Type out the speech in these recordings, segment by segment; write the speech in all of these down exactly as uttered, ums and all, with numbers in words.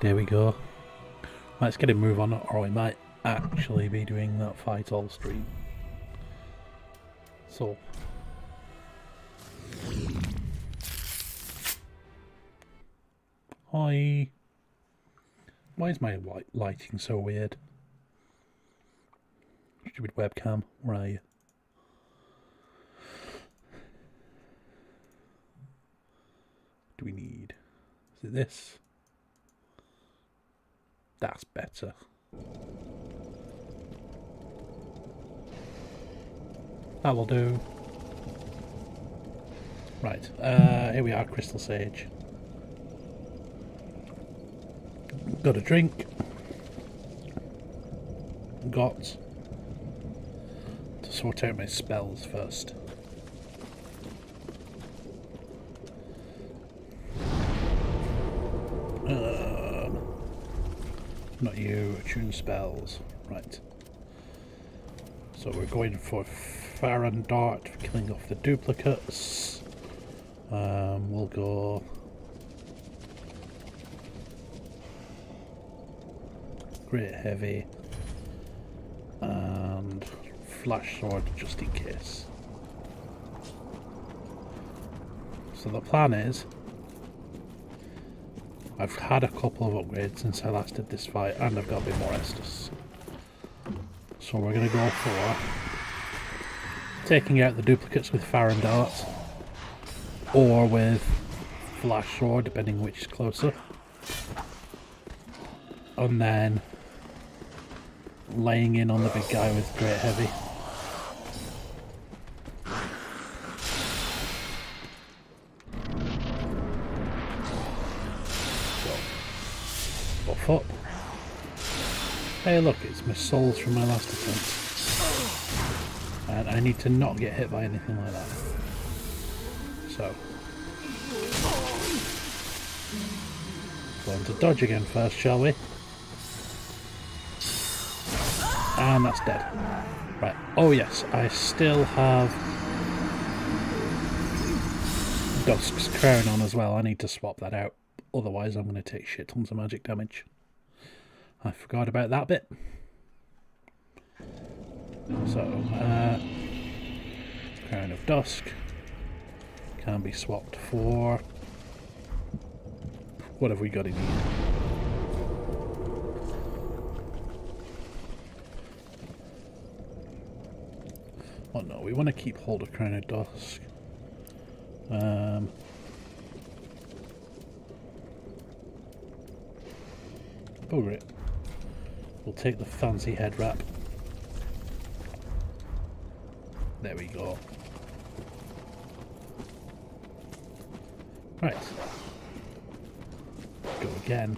There we go. Let's get a move on, or we might actually be doing that fight all stream. So. Hi. Why is my light lighting so weird? Stupid webcam, where are you? Do we need... Is it this? That's better. That will do. Right, uh, here we are, Crystal Sage. Got a drink. Got to sort out my spells first. Um, not you, attune spells. Right. So we're going for Farron Dart for killing off the duplicates. Um, we'll go Great Heavy and Flash Sword just in case. So the plan is, I've had a couple of upgrades since I last did this fight, and I've got a bit more Estus. So we're going to go for taking out the duplicates with Farron Darts, or with Flash Sword, depending which is closer. And then laying in on the big guy with Great Heavy. Buff up. Hey look, it's my souls from my last attempt. And I need to not get hit by anything like that. So. Going to dodge again first, shall we? And that's dead. Right, oh yes, I still have Dusk's Crown on as well. I need to swap that out. Otherwise I'm going to take shit tons of magic damage. I forgot about that bit. So, uh, Crown of Dusk can be swapped for... What have we got in here? Oh no, we want to keep hold of Crown of Dusk. Um... Over it. We'll take the fancy head wrap. There we go. Right. Go again.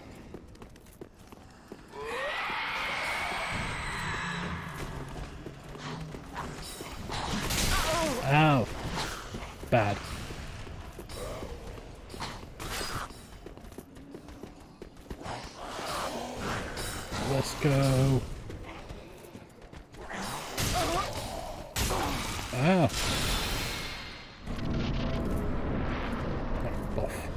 Ow! Bad. Let's go. Ah. Buff.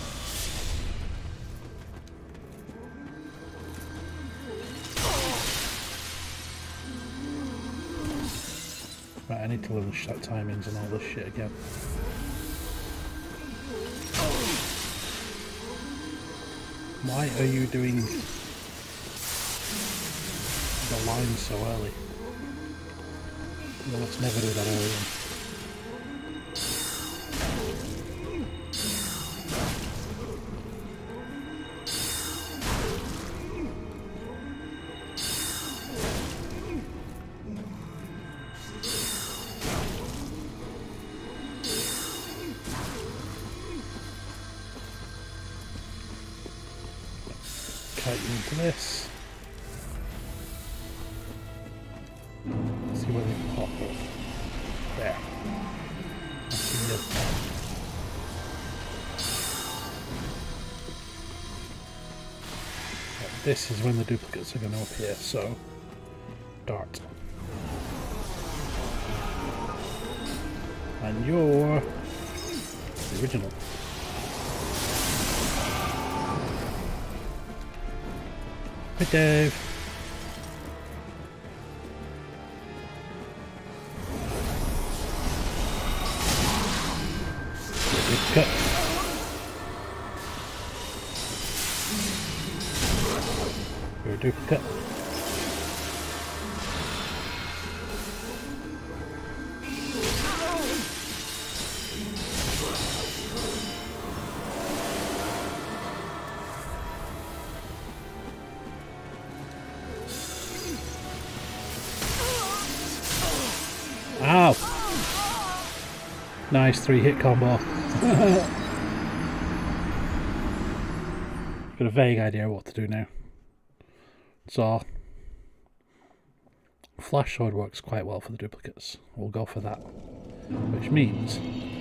Right, I need to learn shot timings and all this shit again. Why are you doing the line so early? Well, let's never do that early then. Kite into this. Let's see where they pop up. There. That's the other. This is when the duplicates are going to appear, so dart. And you're the original. Hi Dave. Duplicate. You're a duplicate. Ow! Nice three hit combo. Got a vague idea what to do now. So, Flash Sword works quite well for the duplicates. We'll go for that. Which means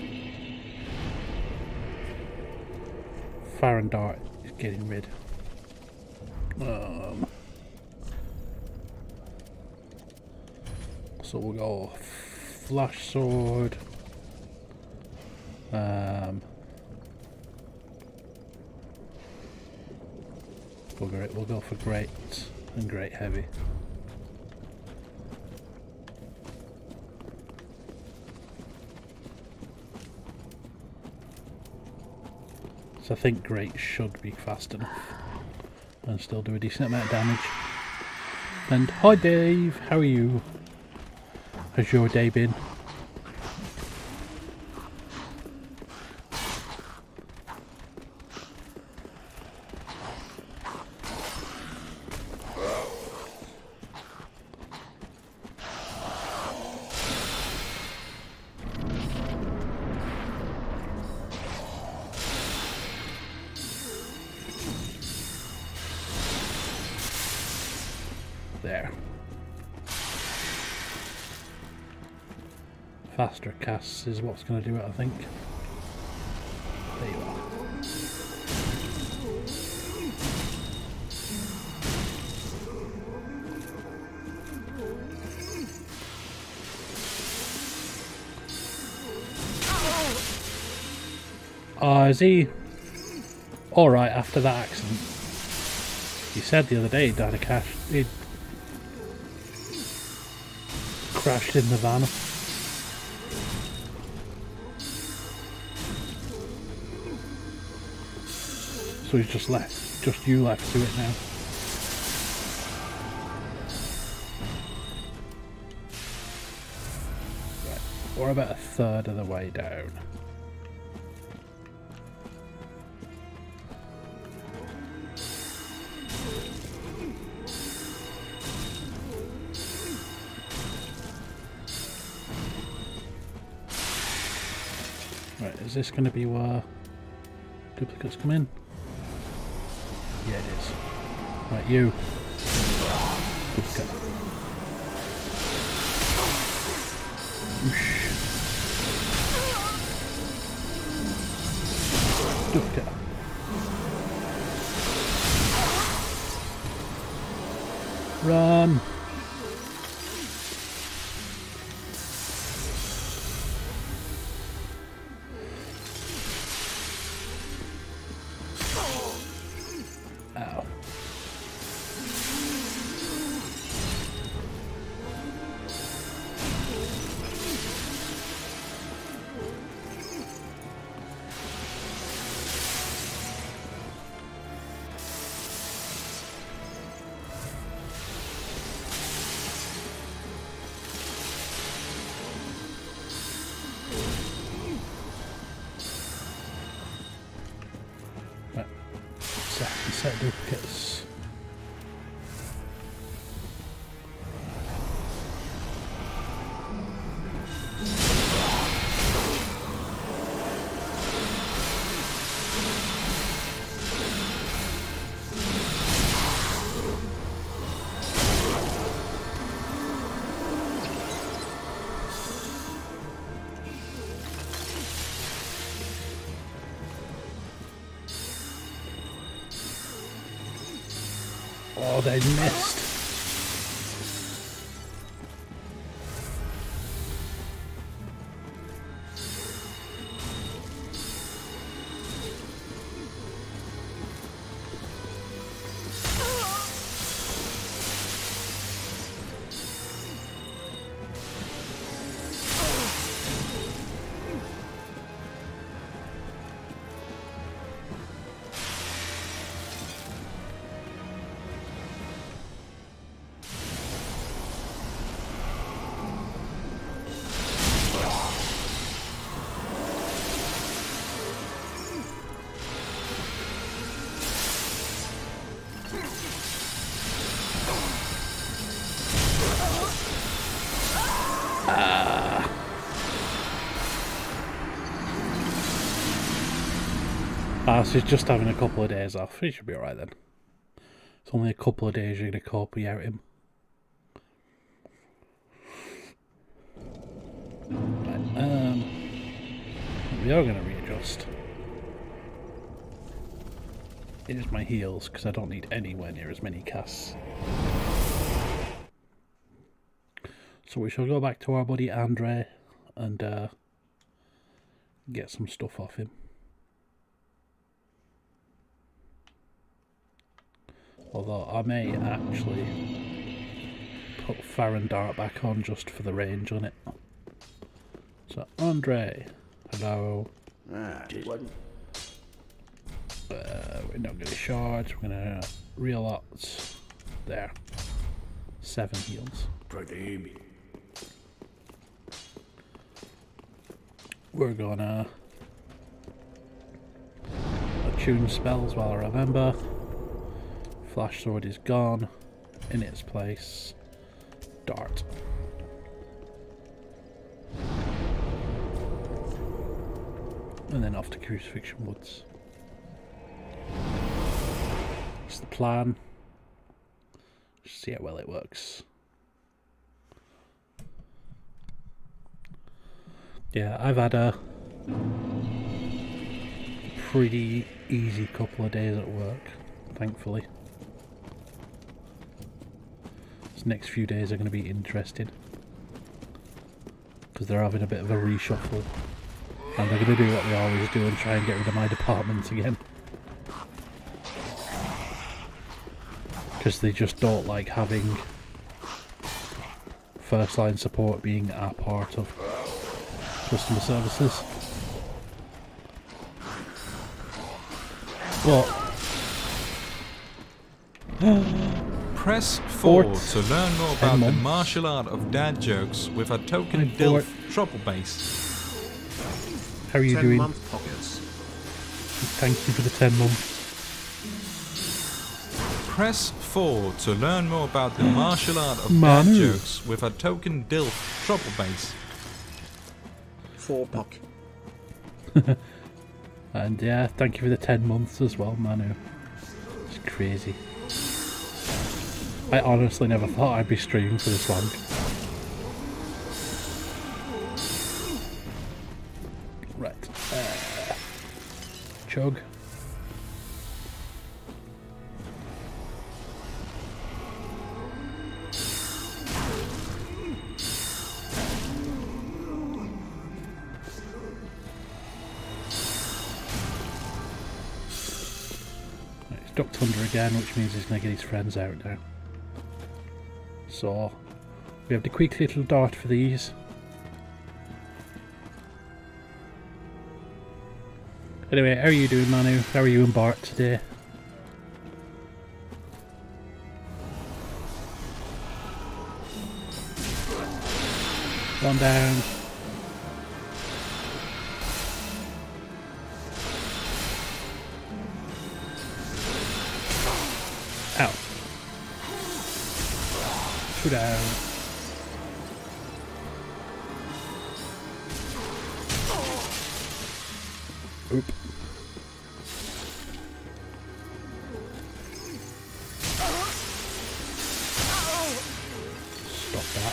Fire and Dart is getting rid. Um, so we'll go Flash Sword. Um, we'll go, we'll go for Great and Great Heavy. So I think Great should be fast enough and still do a decent amount of damage. And hi Dave, how are you? How's your day been? There. Faster casts is what's going to do it, I think. There you are. Oh, is he alright after that accident? He said the other day he'd had a cash. He'd crashed in the van. So he's just left, just you left to it now. Right, we're about a third of the way down. Right, is this going to be where duplicates come in? Yeah, it is. Right, you. Duplicate. Whoosh. Duplicate. Run. Ow. Right. Set, set duplicates. Oh, they missed. Ah, so he's just having a couple of days off. He should be alright then. It's only a couple of days you're going to cope without him. Right, um, we are going to readjust. Here's my heals, because I don't need anywhere near as many casts. So we shall go back to our buddy Andre and uh, get some stuff off him. Although I may actually put Farron Dart back on just for the range on it. So Andre, hello. Ah, one. Uh, we're not going to shards, we're going to real lots. There. Seven heals. We're gonna attune spells while I remember. Flash sword is gone. In its place, dart. And then off to Crucifixion Woods. That's the plan. Just see how well it works. Yeah, I've had a pretty easy couple of days at work, thankfully. These next few days are going to be interesting because they're having a bit of a reshuffle and they're going to do what they always do and try and get rid of my department again. Because they just don't like having first line support being a part of customer services. But press four Fort. to learn more about the months. martial art of dad jokes with a token Hi, Fort. Dilf trouble base. how are you Ten doing? month pockets. Thank you for the ten months. Press four to learn more about the martial art of Manu. dad jokes with a token Dilf trouble base. Four pock. And yeah, thank you for the ten months as well, Manu. It's crazy. I honestly never thought I'd be streaming for this long. Right. Uh, chug. Duck Thunder again, which means he's going to get his friends out now. So, we have the quick little dart for these. Anyway, how are you doing, Manu? How are you and Bart today? One down. Ow. Two down. Oop. Stop that.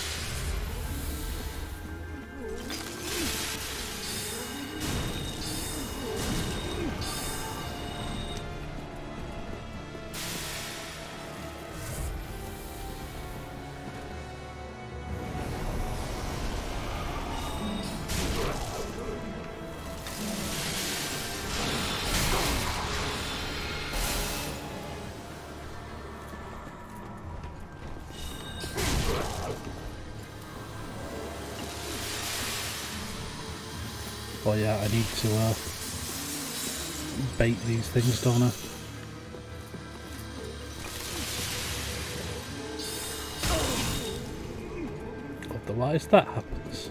Well, yeah, I need to uh, bait these things, don't I? Otherwise, that happens.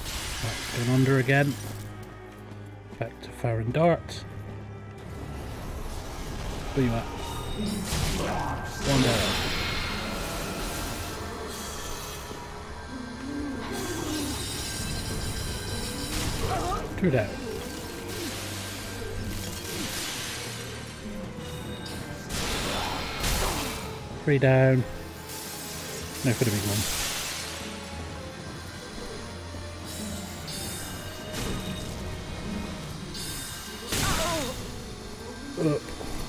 Right, going under again. Back to Farron Dart. Where you at? One down. Two down. Three down. No for the big one. Up.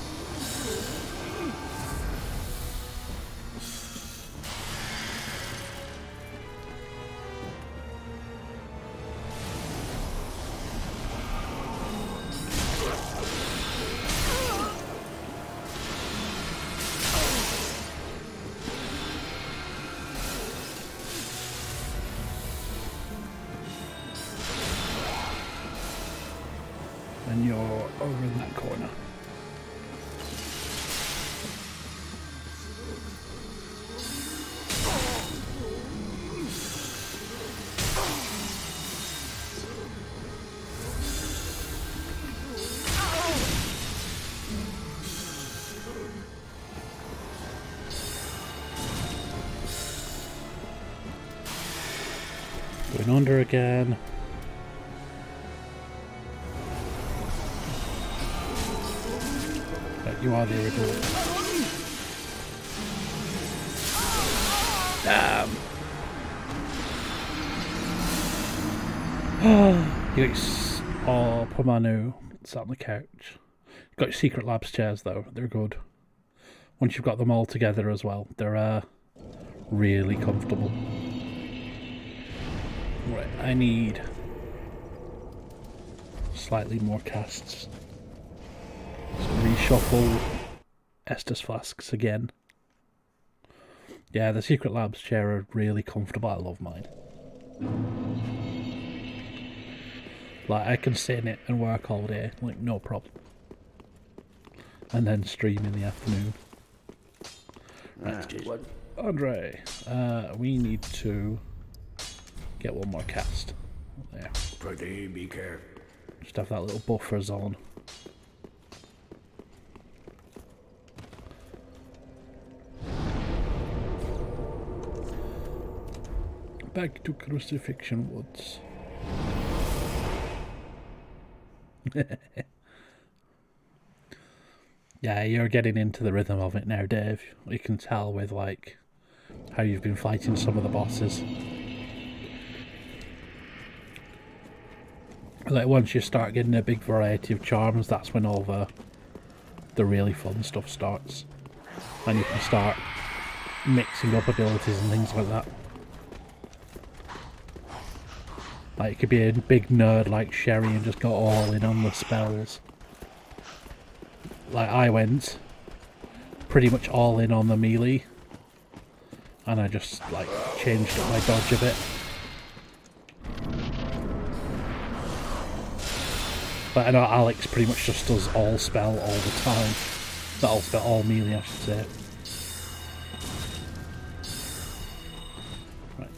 And you're over in that corner. Going under again. But you are the original. Damn. You got your, oh, poor Manu sat on the couch. You got your Secret Labs chairs though. They're good. Once you've got them all together as well, they're uh, really comfortable. Right, I need slightly more casts. So reshuffle Estus flasks again. Yeah, the Secret Labs chair are really comfortable. I love mine. Like, I can sit in it and work all day, like, no problem. And then stream in the afternoon. Right, Ah, Andre, uh, we need to get one more cast. There. Pretty be careful. Just have that little buffer zone. Back to Crucifixion Woods. Yeah, you're getting into the rhythm of it now, Dave. You can tell with like how you've been fighting some of the bosses. Like once you start getting a big variety of charms, that's when all the the really fun stuff starts. And you can start mixing up abilities and things like that. Like, it could be a big nerd like Sherry and just go all in on the spells. Like, I went pretty much all in on the melee. And I just, like, changed up my dodge a bit. But I know Alex pretty much just does all spell all the time. Not all spell, all melee, I should say. Right.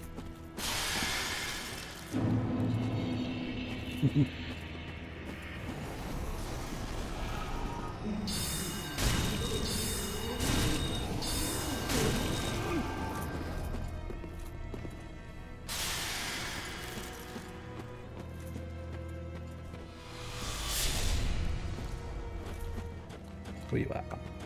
Where you at?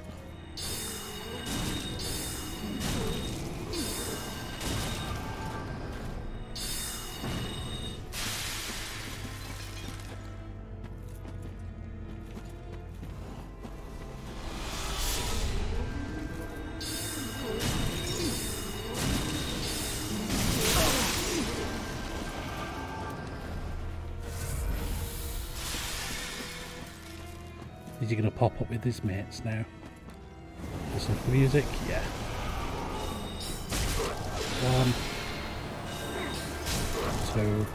Is he going to pop up with his mates now? Listen to the music? Yeah. One. Two.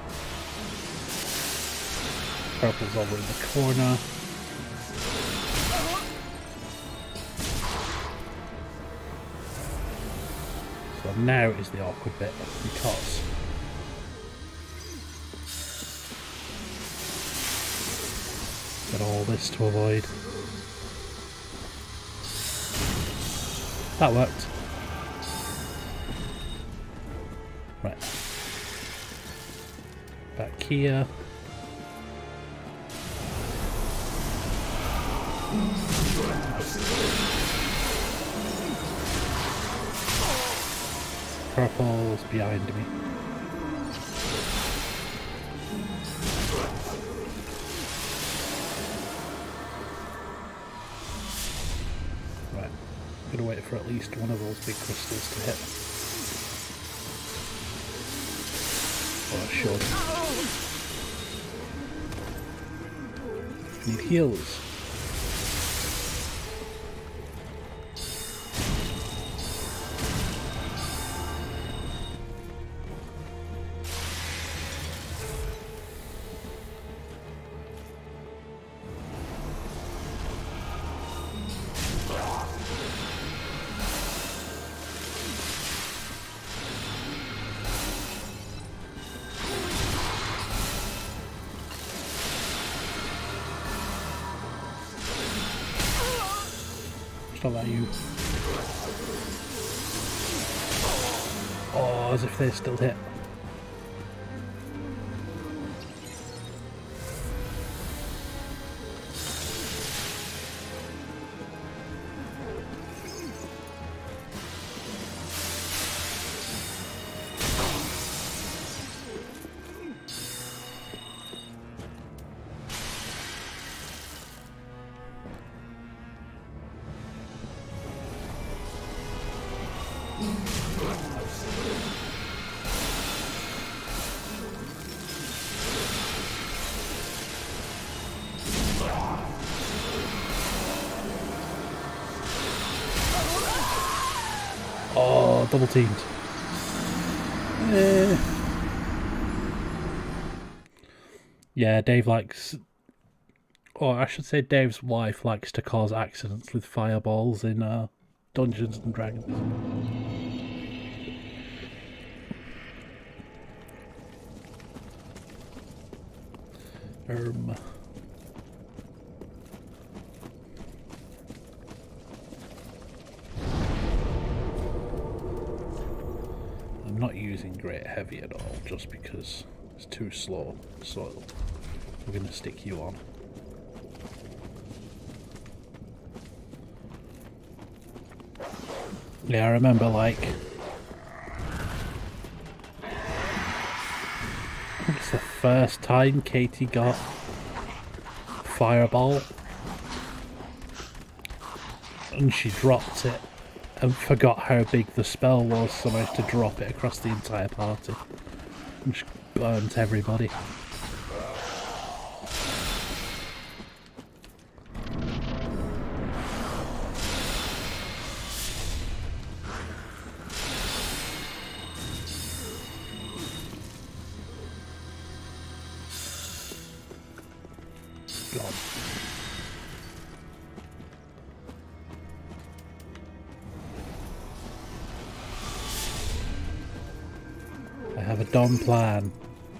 Purple's over in the corner. So now is the awkward bit because got all this to avoid. That worked. Right. Back here. Purple's behind me. Right. I'm gonna wait for at least one of those big crystals to hit. Or I should. Need heals. Stop that, you. Oh, as if they still hit. Oh, double teamed. Eh. Yeah, Dave likes, or I should say Dave's wife likes to cause accidents with fireballs in uh, Dungeons and Dragons. Um... I'm not using Great Heavy at all, just because it's too slow, so we're going to stick you on. Yeah, I remember, like, I think it's the first time Katie got Fireball, and she dropped it and forgot how big the spell was, so managed to drop it across the entire party and just burnt everybody. God. I have a dumb plan.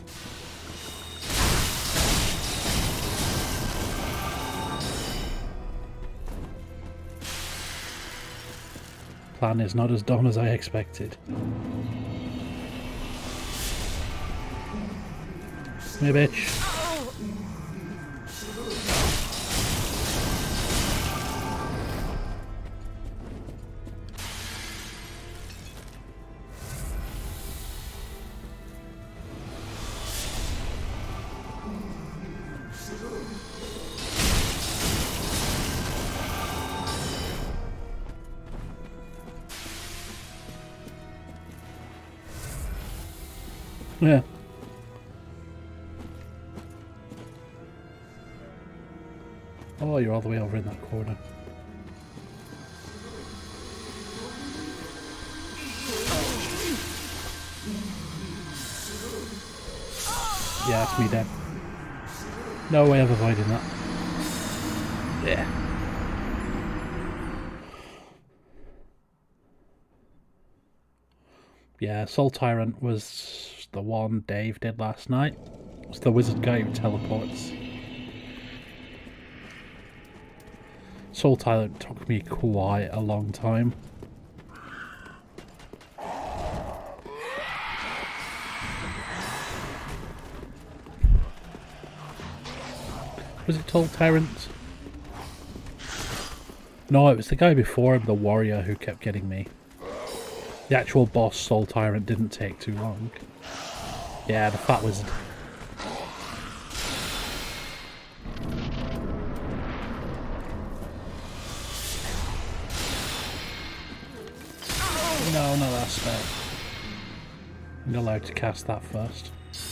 Plan is not as dumb as I expected. Hey, bitch. Yeah. Oh, you're all the way over in that corner. Yeah, it's me dead. No way of avoiding that. Yeah. Yeah, Soul Tyrant was the one Dave did last night. It's the wizard guy who teleports. Soul Tyrant took me quite a long time. Was it Soul Tyrant? No, it was the guy before him, the warrior, who kept getting me. The actual boss, Soul Tyrant, didn't take too long. Yeah, the fat wizard. No, not that spell. I'm allowed to cast that first.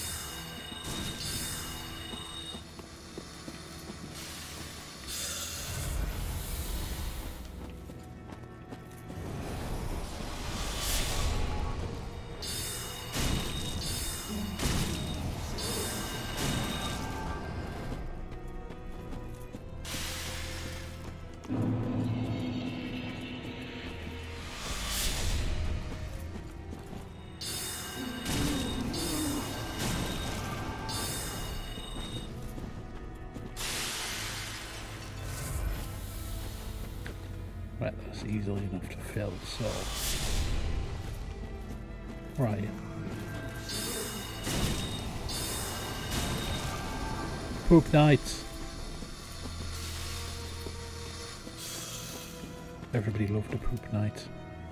Right, that's easily enough to fill, so... Right. Poop Night! Everybody loved a Poop Night.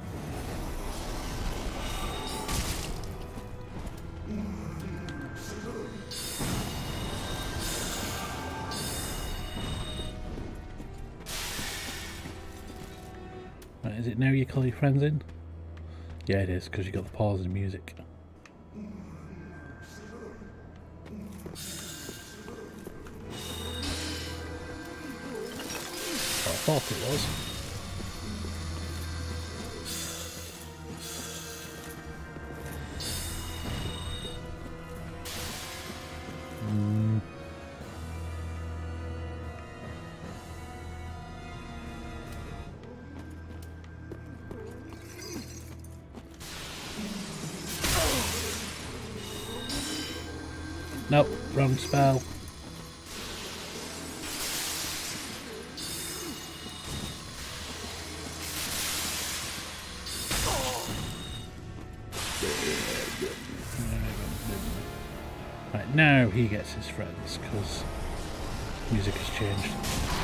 Right, is it now you call your friends in? Yeah, it is, because you got the pause in music. I thought it was. Mm. Nope, wrong spell. Right, now he gets his friends, because music has changed.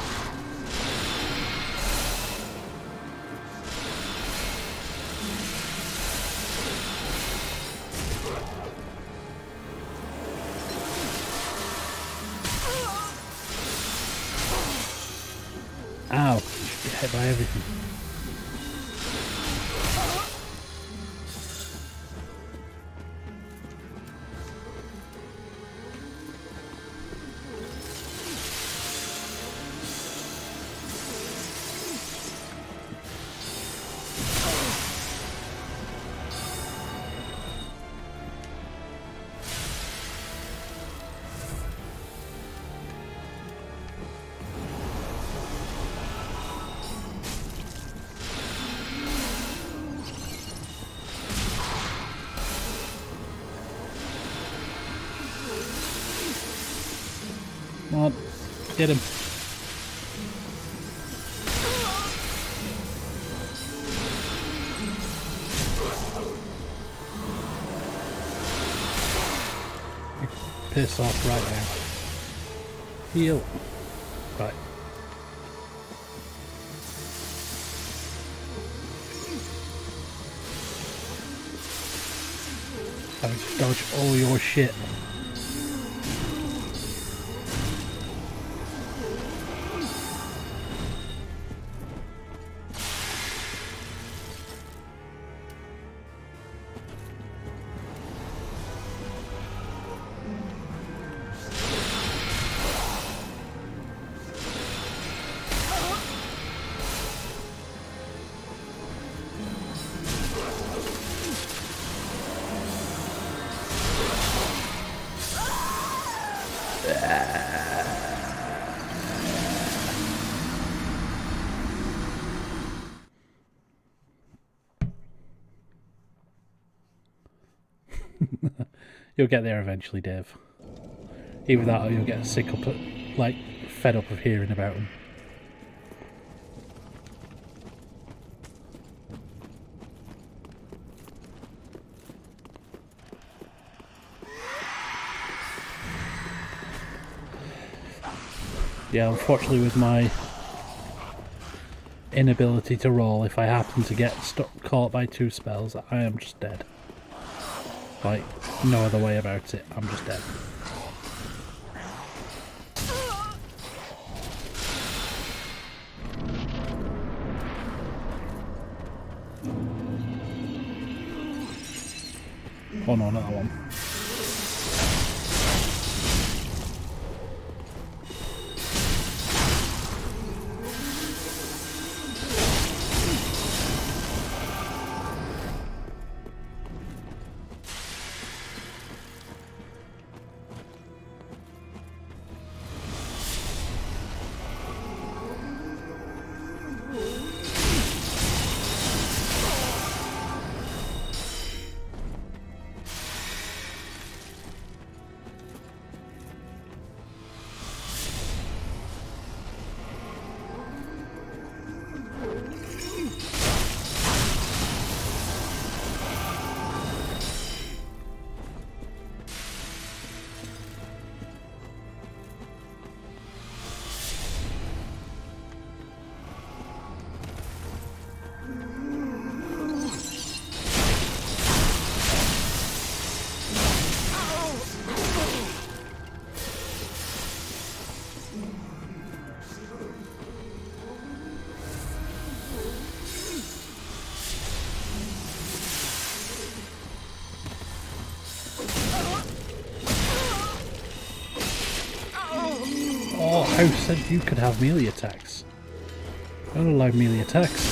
Ow, you should get hit by everything. Come on, get him. Piss off right now. Heal. Right. Dodge, dodge all your shit. You'll get there eventually, Dave. Either that or you'll get sick up at, like, fed up of hearing about them. Yeah, unfortunately with my inability to roll, if I happen to get stuck caught by two spells, I am just dead. Like, no other way about it, I'm just dead. Oh no, not that one. Oh, House said you could have melee attacks. I don't allow melee attacks.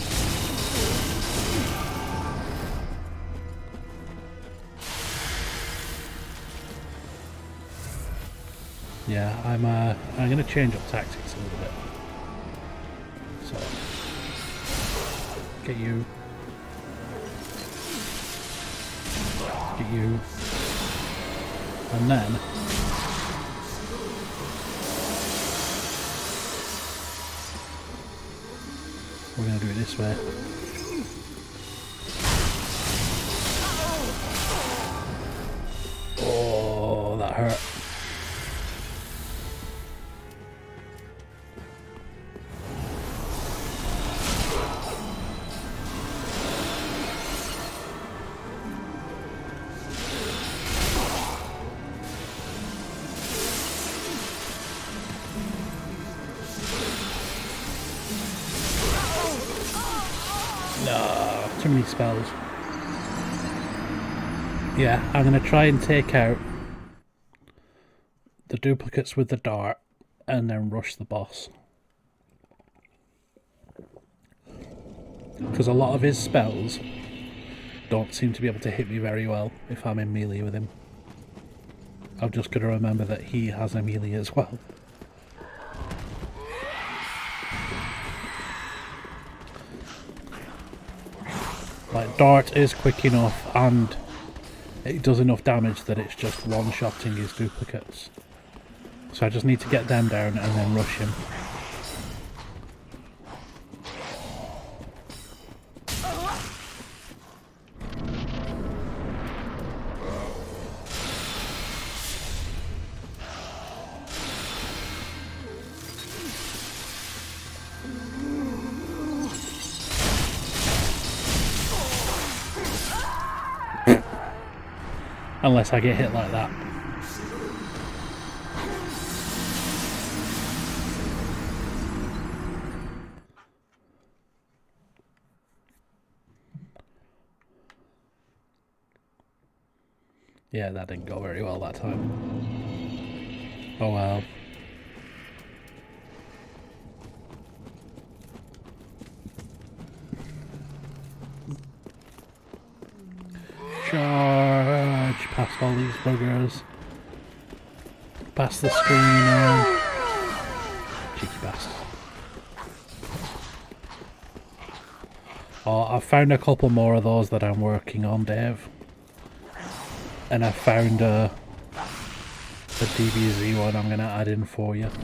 Yeah, I'm uh, I'm gonna change up tactics a little bit. So, get you, get you, and then. We're going to do it this way. Oh, that hurt. No, too many spells. Yeah, I'm going to try and take out the duplicates with the dart and then rush the boss. Because a lot of his spells don't seem to be able to hit me very well if I'm in melee with him. I've just got to remember that he has a melee as well. Like, dart is quick enough and it does enough damage that it's just one-shotting his duplicates. So I just need to get them down and then rush him. Unless I get hit like that. Yeah, that didn't go very well that time. Oh well. Charge past all these buggers. Past the screen. Cheeky bastard. Oh, I've found a couple more of those that I'm working on, Dave. And I found a, a D B Z one I'm going to add in for you.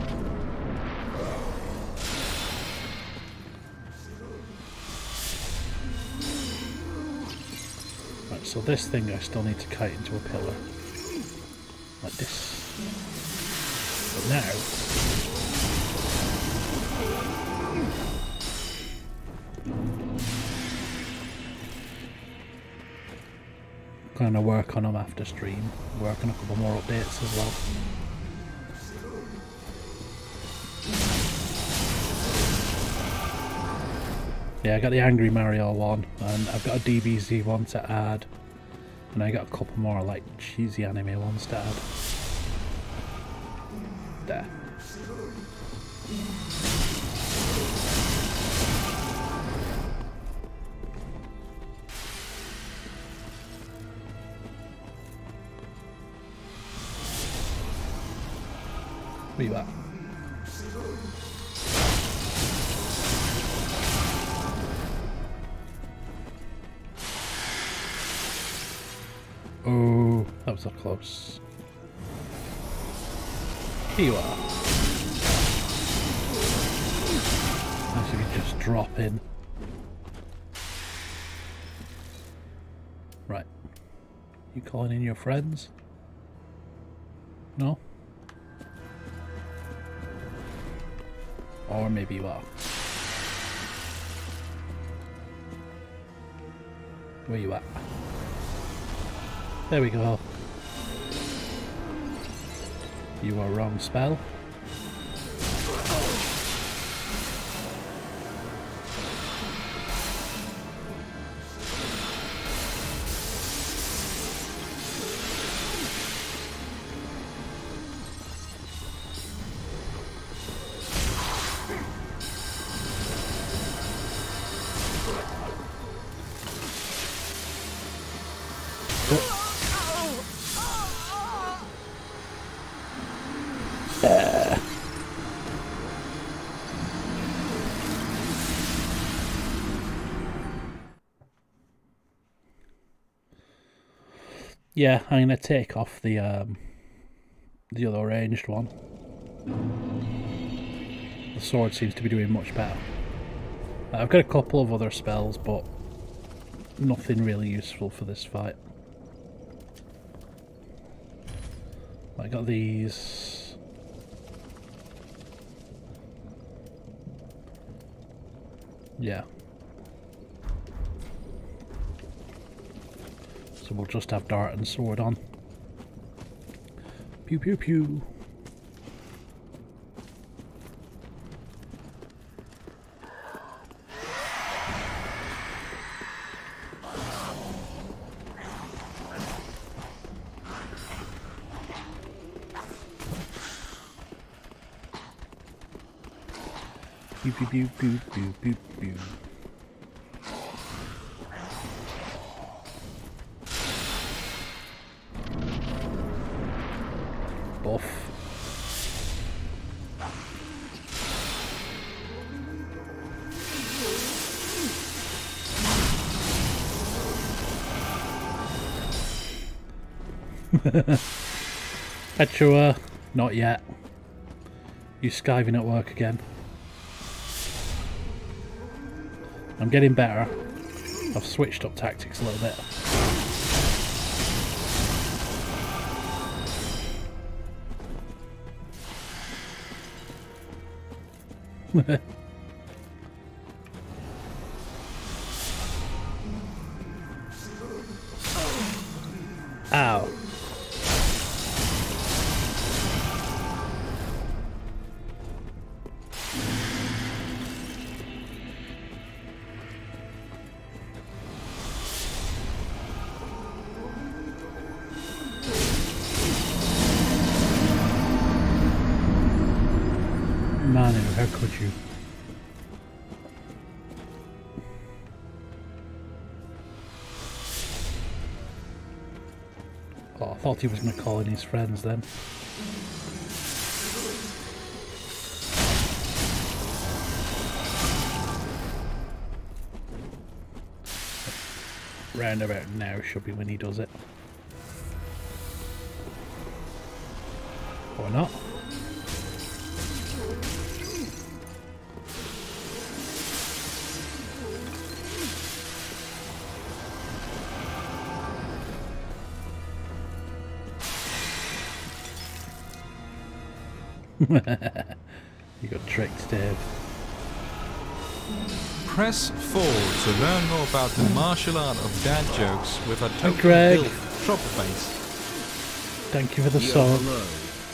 Right, so this thing I still need to kite into a pillar. Like this. But now, going to work on them after stream. Work on a couple more updates as well. Yeah, I got the Angry Mario one, and I've got a D B Z one to add, and I got a couple more like cheesy anime ones to add. There. Where you at? Oh, that was up close. Here you are. Actually, just drop in. Right. You calling in your friends? No? Or maybe you are. Where you at? There we go. You are wrong spell. Yeah, I'm gonna take off the um, the other ranged one. The sword seems to be doing much better. I've got a couple of other spells, but nothing really useful for this fight. I got these. Yeah. So we'll just have dart and sword on. Pew pew pew. Pew pew pew pew pew pew pew. Buff. Petrua, not yet. You skiving at work again. I'm getting better. I've switched up tactics a little bit. Ow. Manu, how could you? Oh, I thought he was going to call in his friends then. Round about now should be when he does it. Or not. You got tricked, Dave. Press four to learn more about the martial art of dad jokes with a total Greg. build. Drop the base. Thank you for the You're sword. low.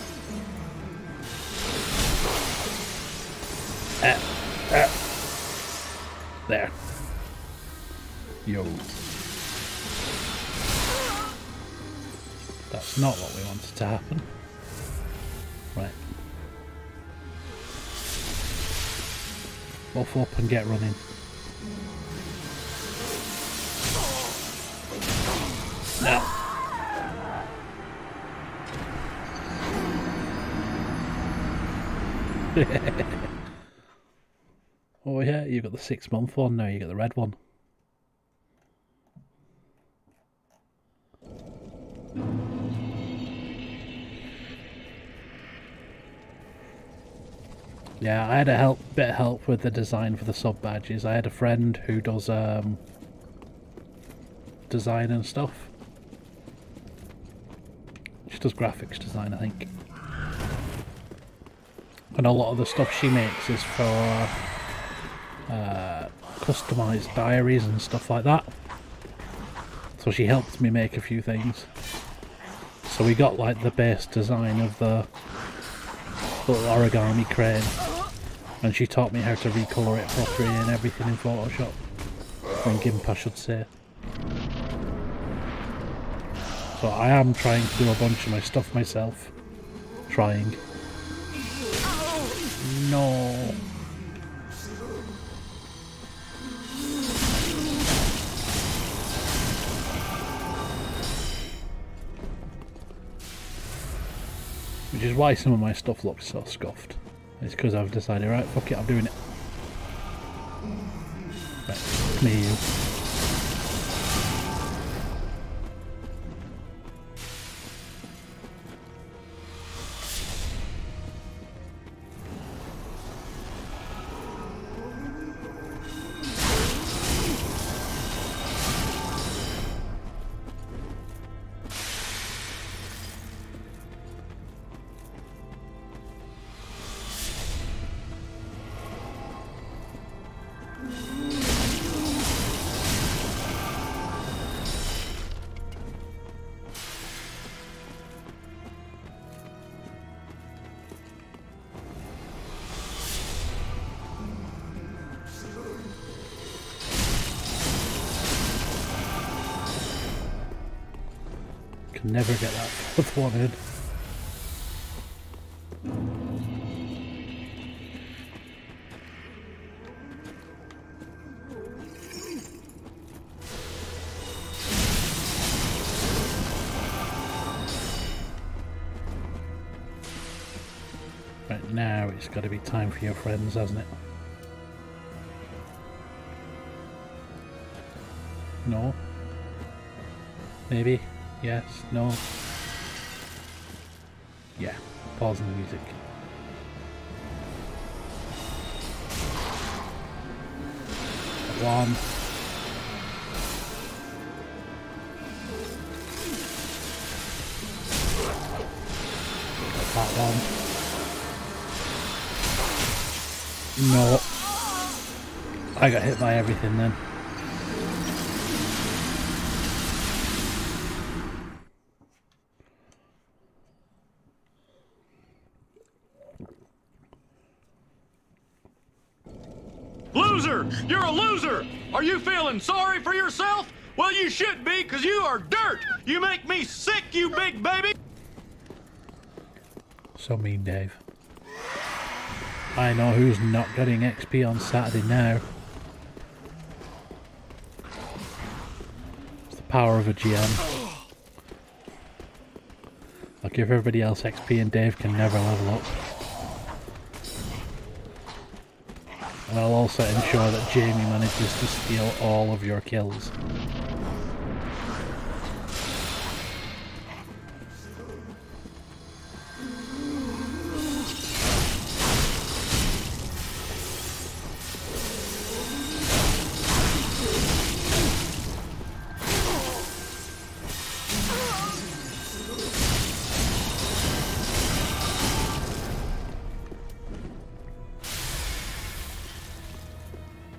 Uh, uh. There. Yo. That's not what we wanted to happen. Right. Buff up and get running. No. Oh yeah, you got the six month one, now you get the red one. Yeah, I had a help, bit of help with the design for the sub badges. I had a friend who does um, design and stuff. She does graphics design, I think. And a lot of the stuff she makes is for uh, customised diaries and stuff like that. So she helped me make a few things. So we got like the base design of the little origami crane. And she taught me how to recolour it properly and everything in Photoshop. Or in GIMP, I should say. So I am trying to do a bunch of my stuff myself. Trying. No. Which is why some of my stuff looks so scuffed. It's because I've decided, right, fuck it, I'm doing it. Right, come here, you. Can never get that fourth one in. Right, now it's got to be time for your friends, hasn't it? No? Maybe? Yes? No? Yeah. Pausing the music. One. That one. No. I got hit by everything then. Loser! You're a loser! Are you feeling sorry for yourself? Well, you should be, because you are dirt! You make me sick, you big baby! So mean, Dave. I know who's not getting X P on Saturday now. It's the power of a G M. I'll give everybody else X P and Dave can never level up. And I'll also ensure that Jamie manages to steal all of your kills.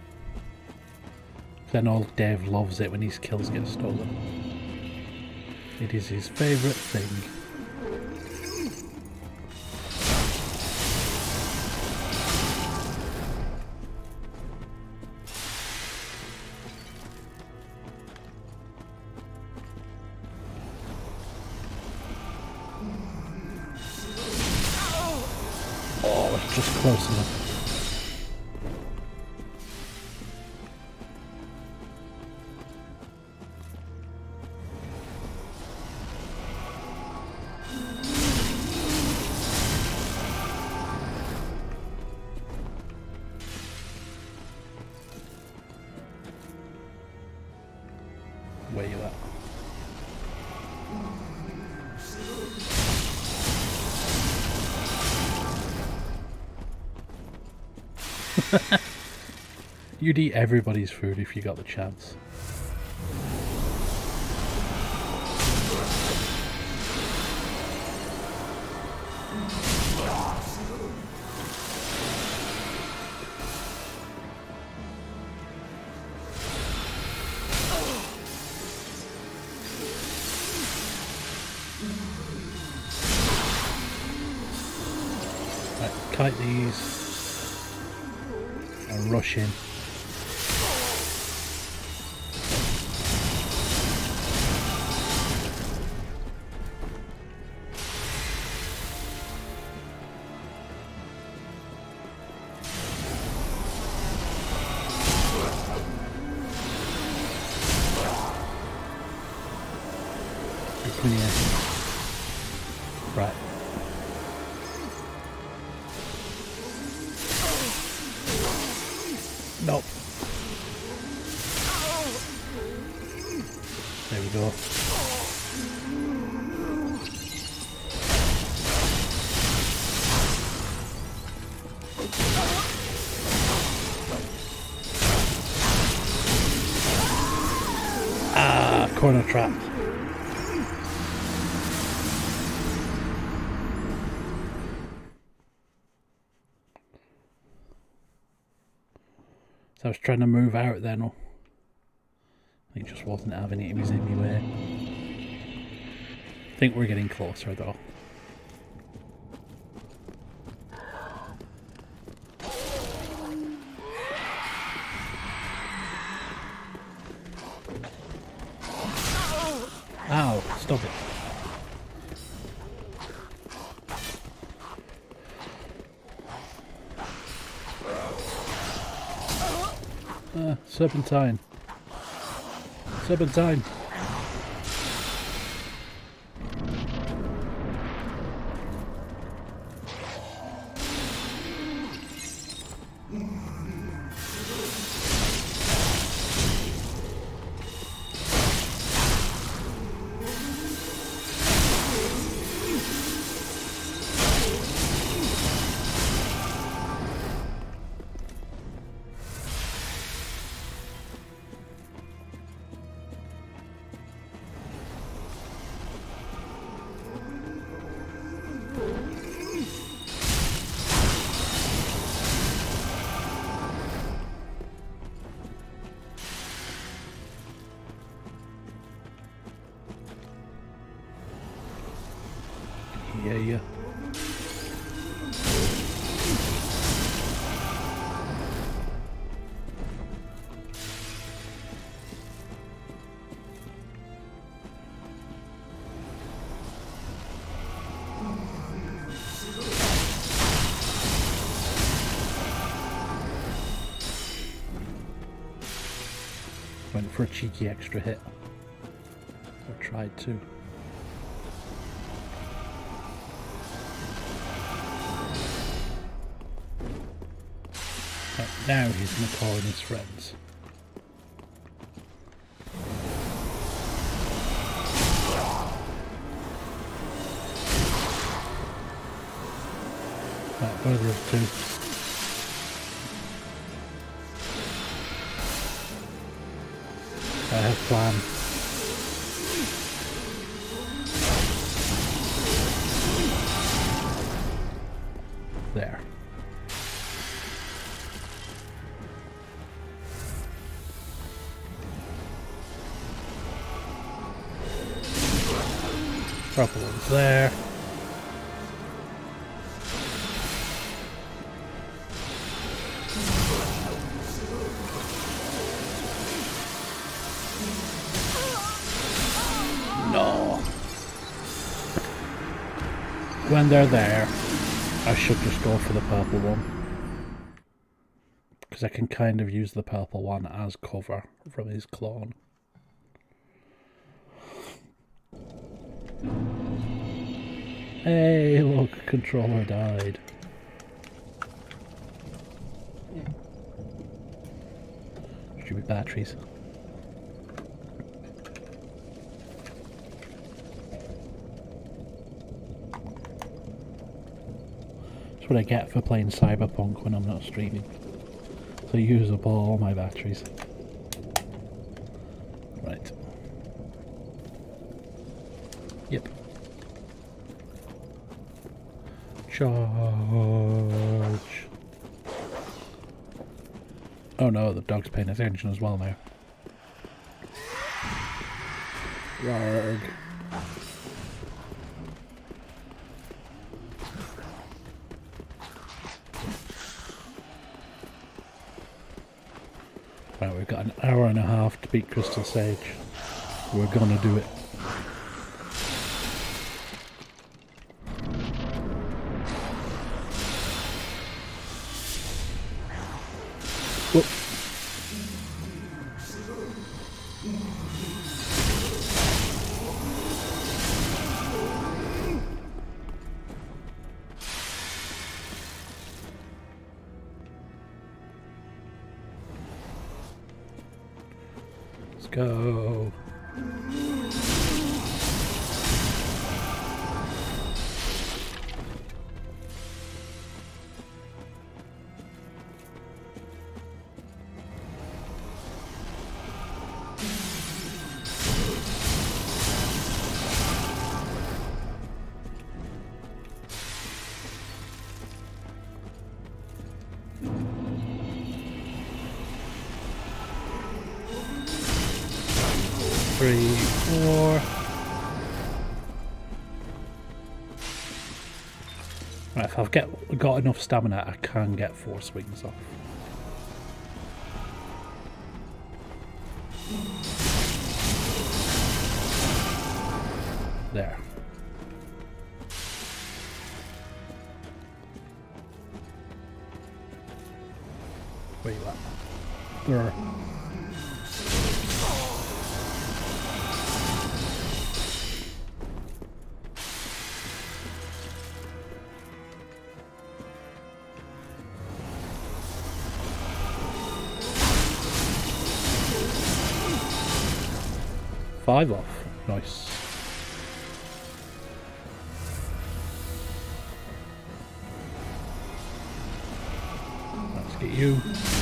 Then old Dave loves it when his kills get stolen. It is his favourite thing. Oh, it's just close enough. Where you at? You'd eat everybody's food if you got the chance. Right, kite these. And rush in. Right. Nope. There we go. Ah, corner trap. So I was trying to move out then, or it just wasn't having it, it was in my way. I think we're getting closer though. Ow, stop it. Uh, serpentine. Serpentine. Yeah, yeah. Went for a cheeky extra hit. Or tried to. Now he's going to call in his friends. Right, what are the other two? I have a plan. There. Purple one's there. No. When they're there, I should just go for the purple one. Because I can kind of use the purple one as cover from his clone. Hey, look, controller died. Stupid batteries. That's what I get for playing Cyberpunk when I'm not streaming. So I use up all my batteries. Right. Yep. Charge. Oh no, the dog's paying attention as well now. Yarg. Right, we've got an hour and a half to beat Crystal Sage. We're gonna do it. Whoop. Let's go. Three, four. Right, if I've get, got enough stamina, I can get four swings off. There. Where you at? There. Five off. Nice. Let's get you.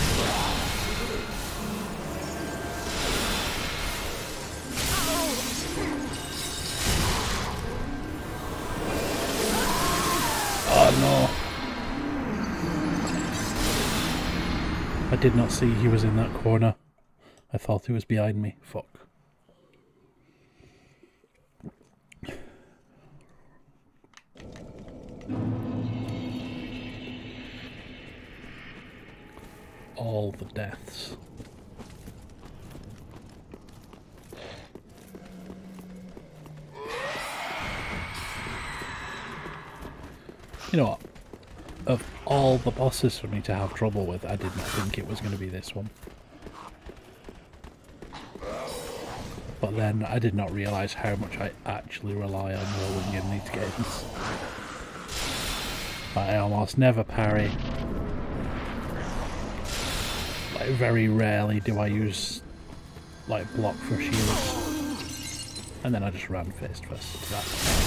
Oh no. I did not see he was in that corner. I thought he was behind me. Fuck. All the deaths. You know what? Of all the bosses for me to have trouble with, I did not think it was going to be this one. But then I did not realise how much I actually rely on rolling in these games. I almost never parry. Like, very rarely do I use, like, block for shields. And then I just ran face first to that.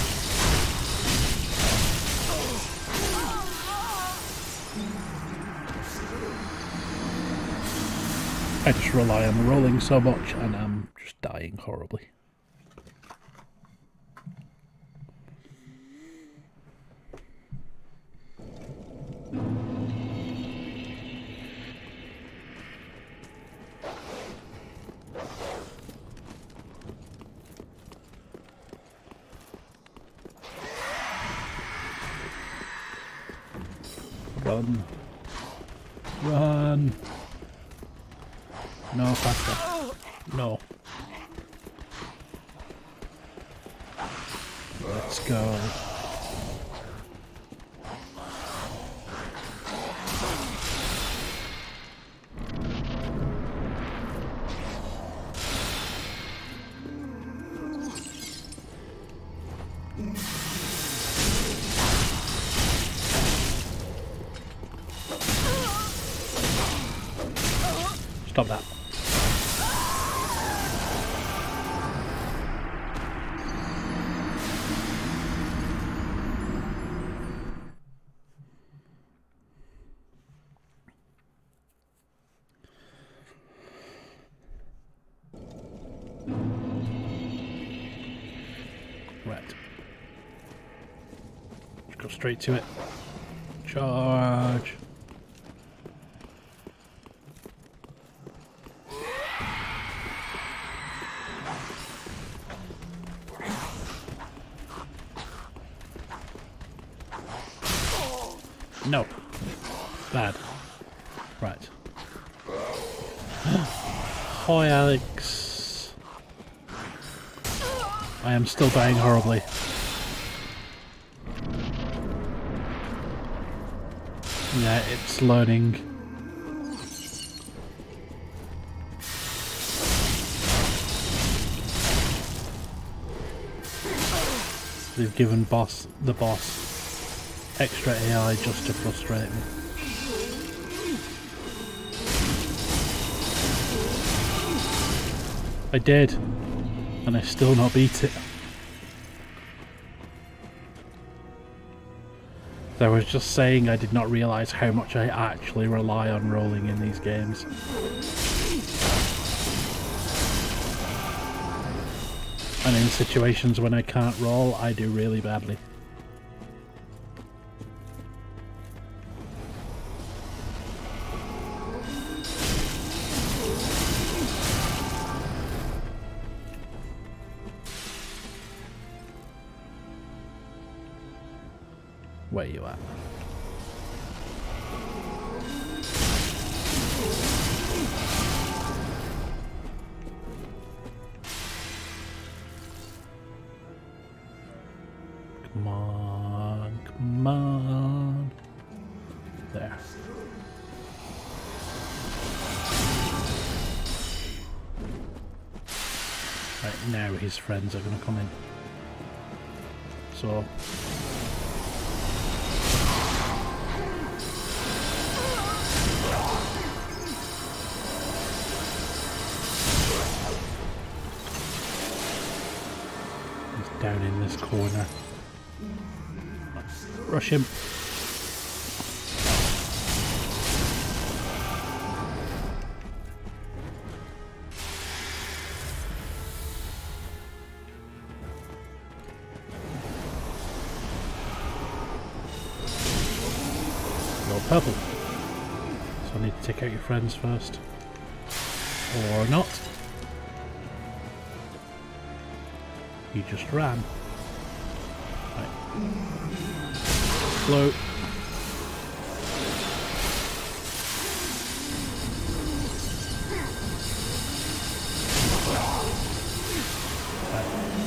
I just rely on rolling so much and I'm just dying horribly. Run. Run. No, faster. No. Let's go. Stop that. Right. Let's go straight to it. Charge. No. Bad. Right. Hi, Alex. I am still dying horribly. Yeah, it's learning. They've given boss the boss extra A I just to frustrate me. I did, and I still not beat it. I was just saying I did not realise how much I actually rely on rolling in these games. And in situations when I can't roll, I do really badly. Where you at? Come on, come on. There. Right, now his friends are going to come in. So... down in this corner. Rush him. Go purple. So I need to take out your friends first. Or not. You just ran. Right. Float. Right.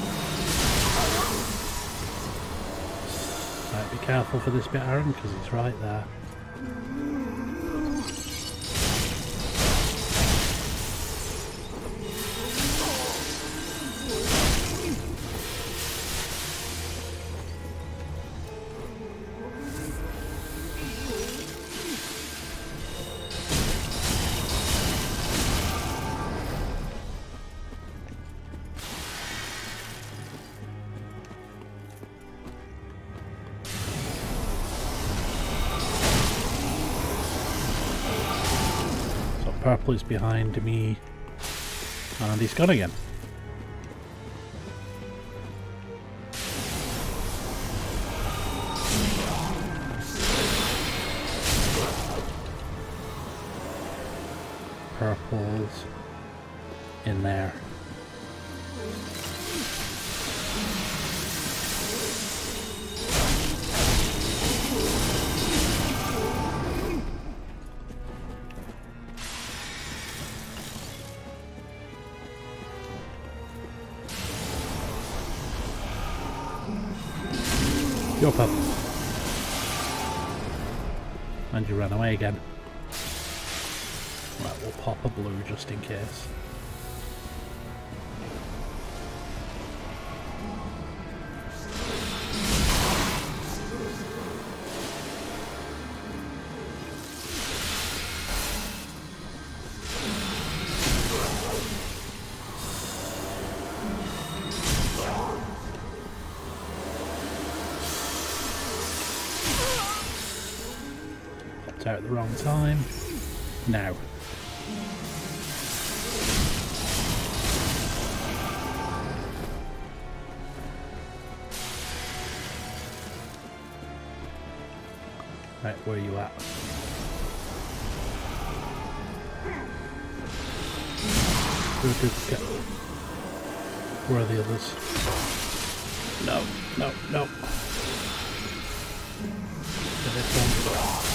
Right, be careful for this bit, Aaron, because it's right there. Purple is behind me, and he's gone again. Purple's in there. Jump up. And you ran away again. Right, we'll pop a blue just in case. Out at the wrong time. Now. Right, where are you at? Good, good, good. Where are the others? No, no, no. To this one.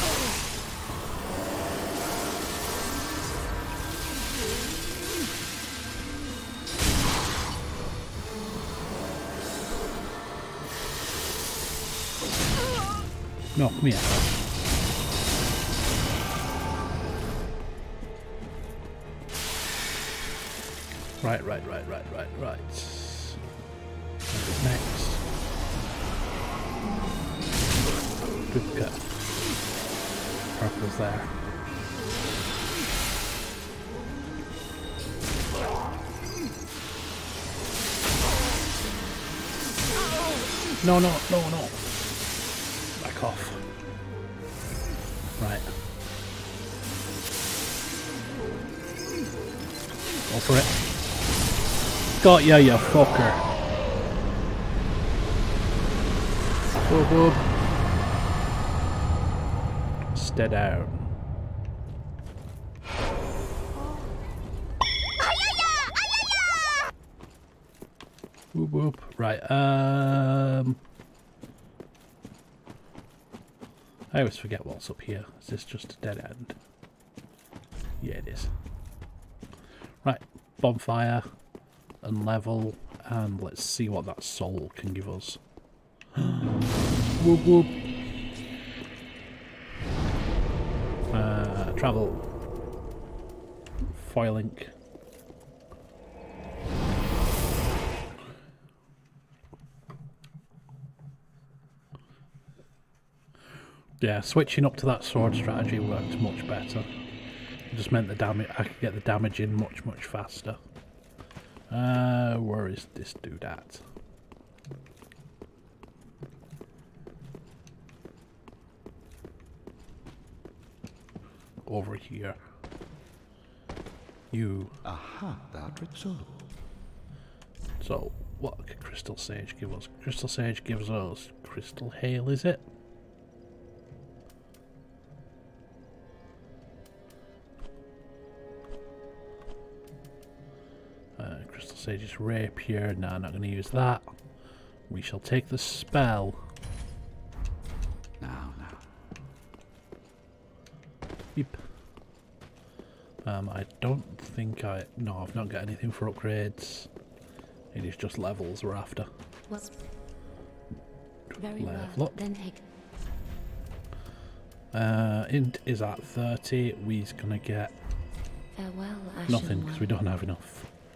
Knock me out. Right, right, right, right, right, right. What's next? Good go. Purple's there. No, no, no, no. Back off. Right. Go for it. Got ya, you fucker. Whoop whoop. Stay down. Whoop whoop. Right, um... I always forget what's up here. Is this just a dead end? Yeah, it is. Right, bonfire and level, and let's see what that soul can give us. Whoop whoop. Uh, travel. Foiling. Yeah, switching up to that sword strategy worked much better. It just meant the damage I could get the damage in much much faster. Uh, where is this dude at? Over here. You. Aha, that so. So, what could Crystal Sage give us? Crystal Sage gives us Crystal Hail, is it? Crystal Sage's Rapier. No, I'm not going to use that. We shall take the spell. Now, now. Yep. Um, I don't think I... No, I've not got anything for upgrades. It is just levels we're after. Well, very Level well. up. Then take. Uh, int is at thirty. We's going to get Farewell, Ashen nothing because One. we don't have enough.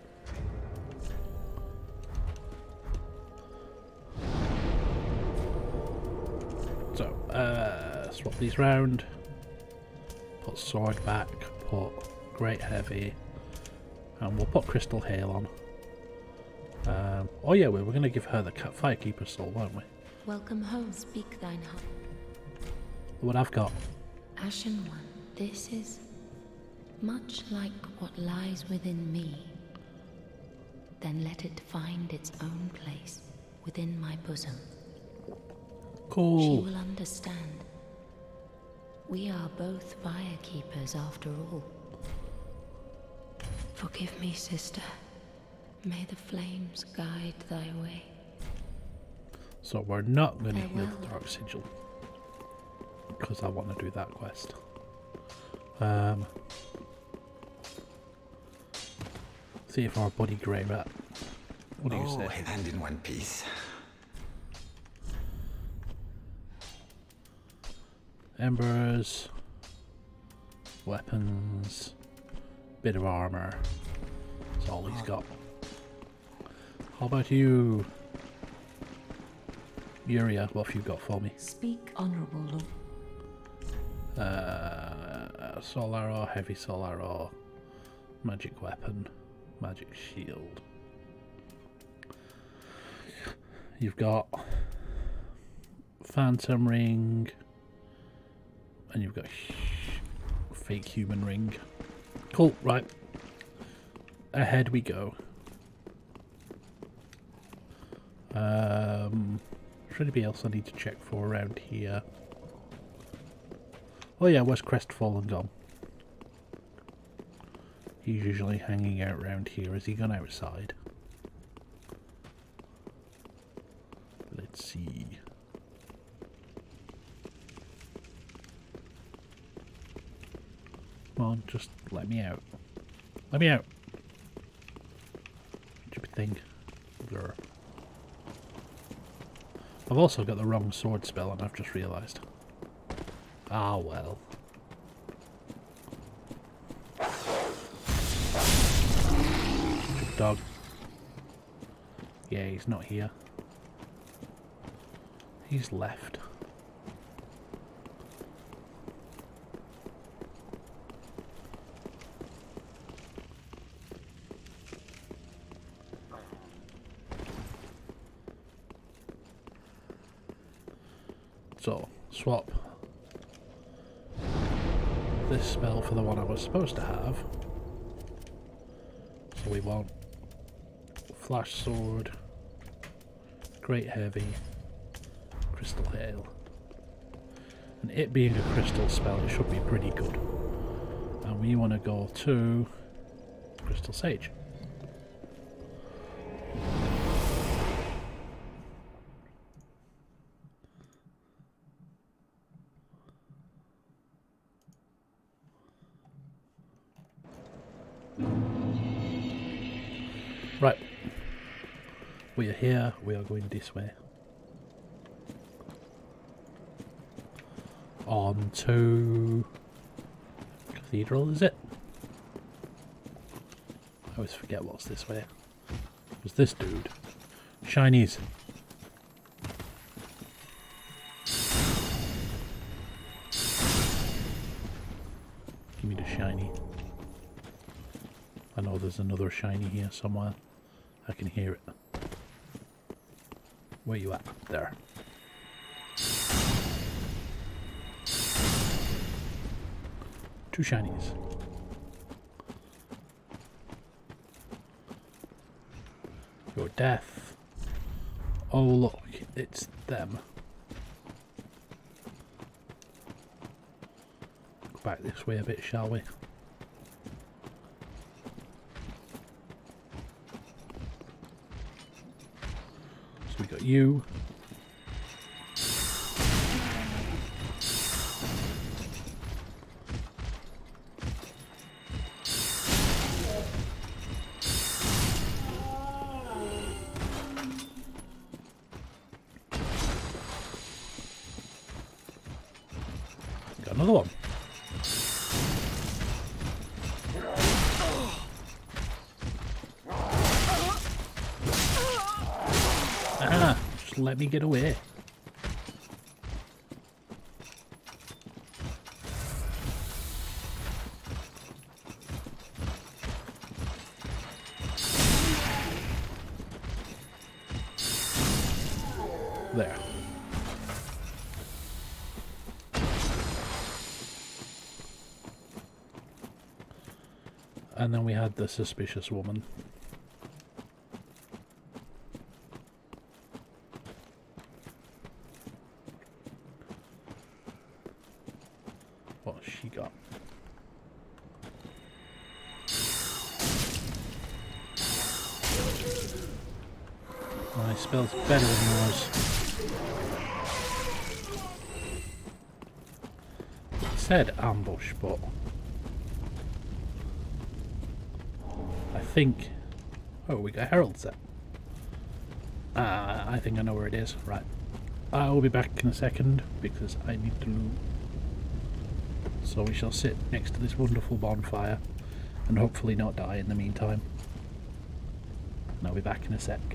So, uh, swap these round. Put sword back. Put great heavy. And we'll put Crystal Hail on. Um, oh yeah, we were going to give her the Firekeeper soul, weren't we? Welcome home. Speak thine heart. What I've got. Ashen One, this is much like what lies within me. Then let it find its own place within my bosom. Cool. She will understand. We are both Firekeepers after all. Forgive me, sister. May the flames guide thy way. So we're not going to heal Farewell. the Dark Sigil. Because I want to do that quest. Um, see if our buddy Grey Rat. What do you Oh, say? and in one piece. embers, weapons, bit of armor. That's all he's got. How about you, Yuria? What have you got for me? Speak, honorable lord. Uh, soul arrow, heavy soul arrow, magic weapon, magic shield. You've got phantom ring, and you've got fake human ring. Cool, right. Ahead we go. Um, is there anything else I need to check for around here? Oh yeah, where's Crestfallen gone? He's usually hanging out around here. Has he gone outside? Let's see. Come on, just let me out. Let me out. Stupid thing. Grr. I've also got the wrong sword spell and I've just realised. Ah well. Stupid dog. Yeah, he's not here. He's left. So, swap this spell for the one I was supposed to have. So we want Flash Sword, Great Heavy, Crystal Hail. And it being a crystal spell, it should be pretty good. And we want to go to Crystal Sage. Right, we are here, we are going this way. On to Cathedral, is it? I always forget what's this way. It was this dude. Shinies. Give me the shiny. I know there's another shiny here somewhere. I can hear it. Where you at? There. Two shinies. Your death. Oh look, it's them. Go back this way a bit, shall we? So we got you. Got another one. Ah, just let me get away. There. And then we had the suspicious woman. What's she got? My spell's better than yours. It said ambush, but I think... Oh, we got Herald set. Ah, I think I know where it is. Right. I will be back in a second because I need to loot. So we shall sit next to this wonderful bonfire and hopefully not die in the meantime. And I'll be back in a sec.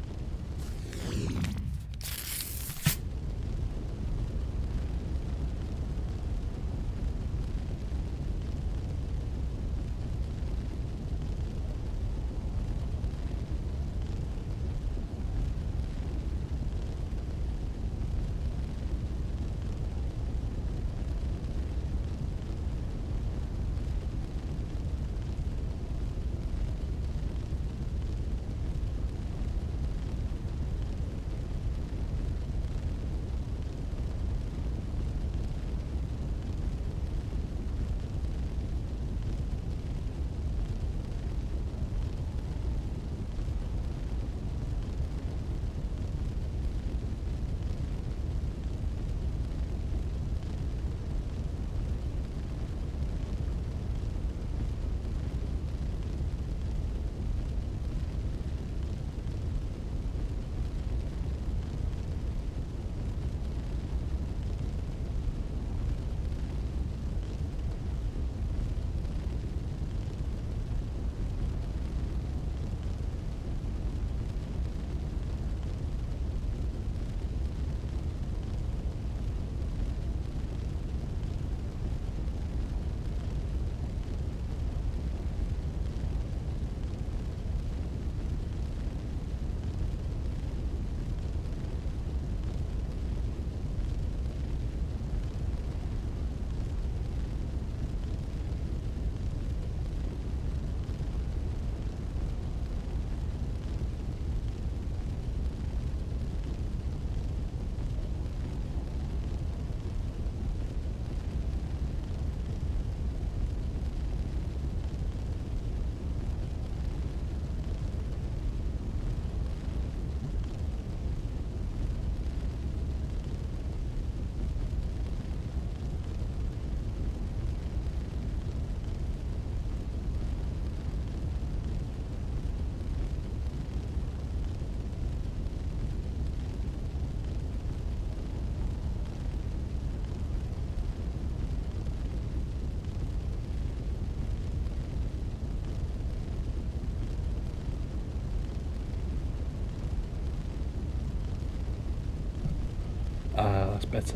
Ah, that's better.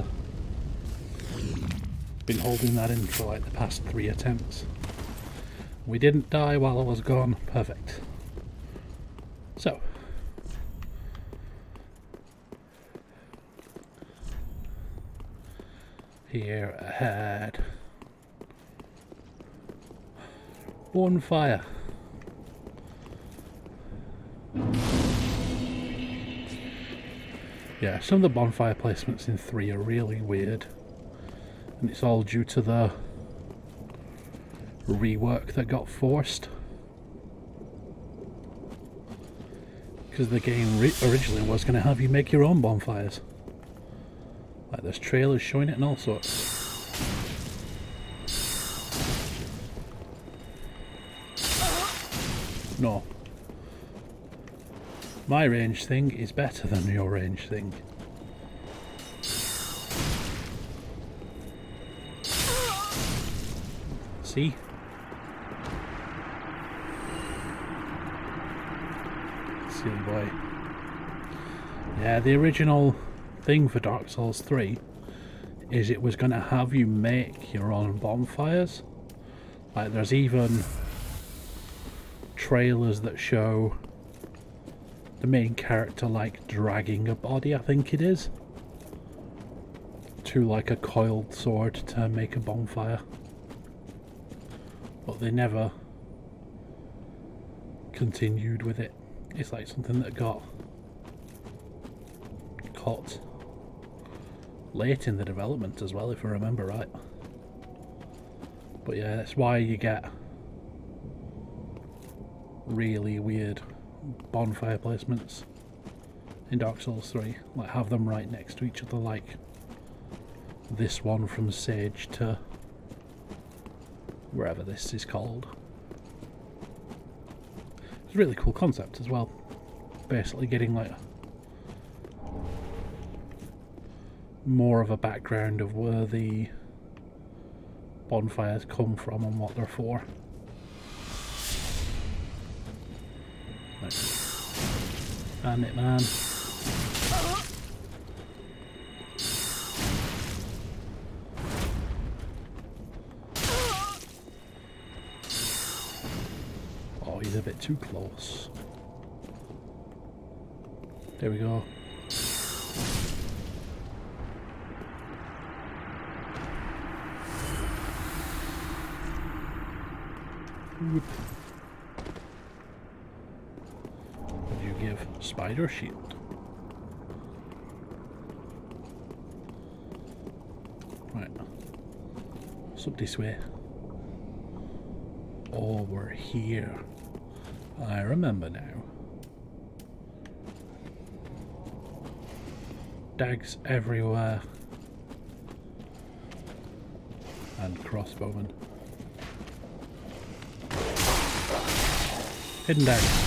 Been holding that in for like the past three attempts. We didn't die while I was gone. Perfect. So. Here ahead. Bonfire. Yeah, some of the bonfire placements in three are really weird, and it's all due to the rework that got forced, because the game originally was going to have you make your own bonfires. Like, there's trailers showing it and all sorts. No. My range thing is better than your range thing. See? Silly boy. Yeah, the original thing for Dark Souls three is it was going to have you make your own bonfires. Like, there's even trailers that show the main character like dragging a body, I think it is, to like a coiled sword to make a bonfire, but they never continued with it. It's like something that got caught late in the development as well, if I remember right. But yeah, that's why you get really weird bonfire placements in Dark Souls three. Like, have them right next to each other, like this one from Sage to wherever this is called. It's a really cool concept as well. Basically getting like more of a background of where the bonfires come from and what they're for. Right. Damn it, man. Oh, he's a bit too close. There we go. Whoop. What do you give? Spider shield. Right. What's up this way? Oh, we're here. I remember now. Dags everywhere. And crossbowmen. Hidden dags.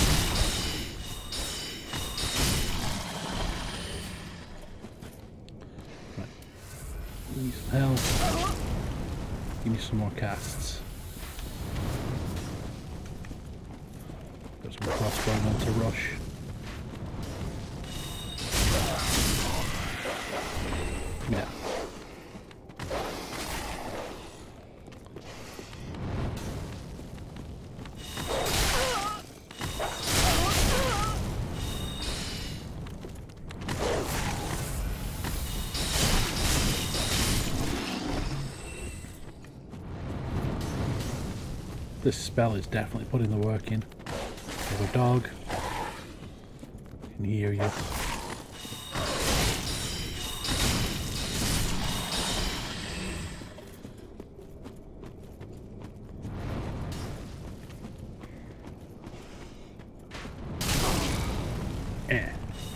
Right. Need some help. Give me some more casts. Got some crossbowmen to rush. Yeah. This spell is definitely putting the work in. There's a dog. I can hear you. Eh.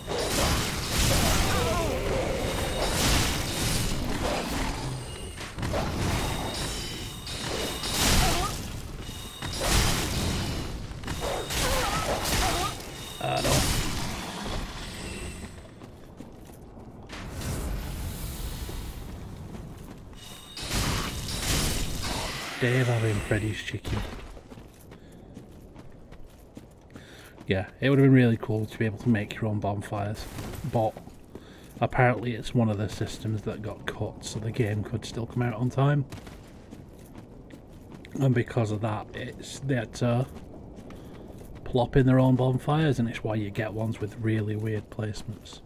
Uh, no. Dave having Freddy's chicken. Yeah, it would have been really cool to be able to make your own bonfires, but apparently it's one of the systems that got cut so the game could still come out on time. And because of that, it's they had to plop in their own bonfires, and it's why you get ones with really weird placements.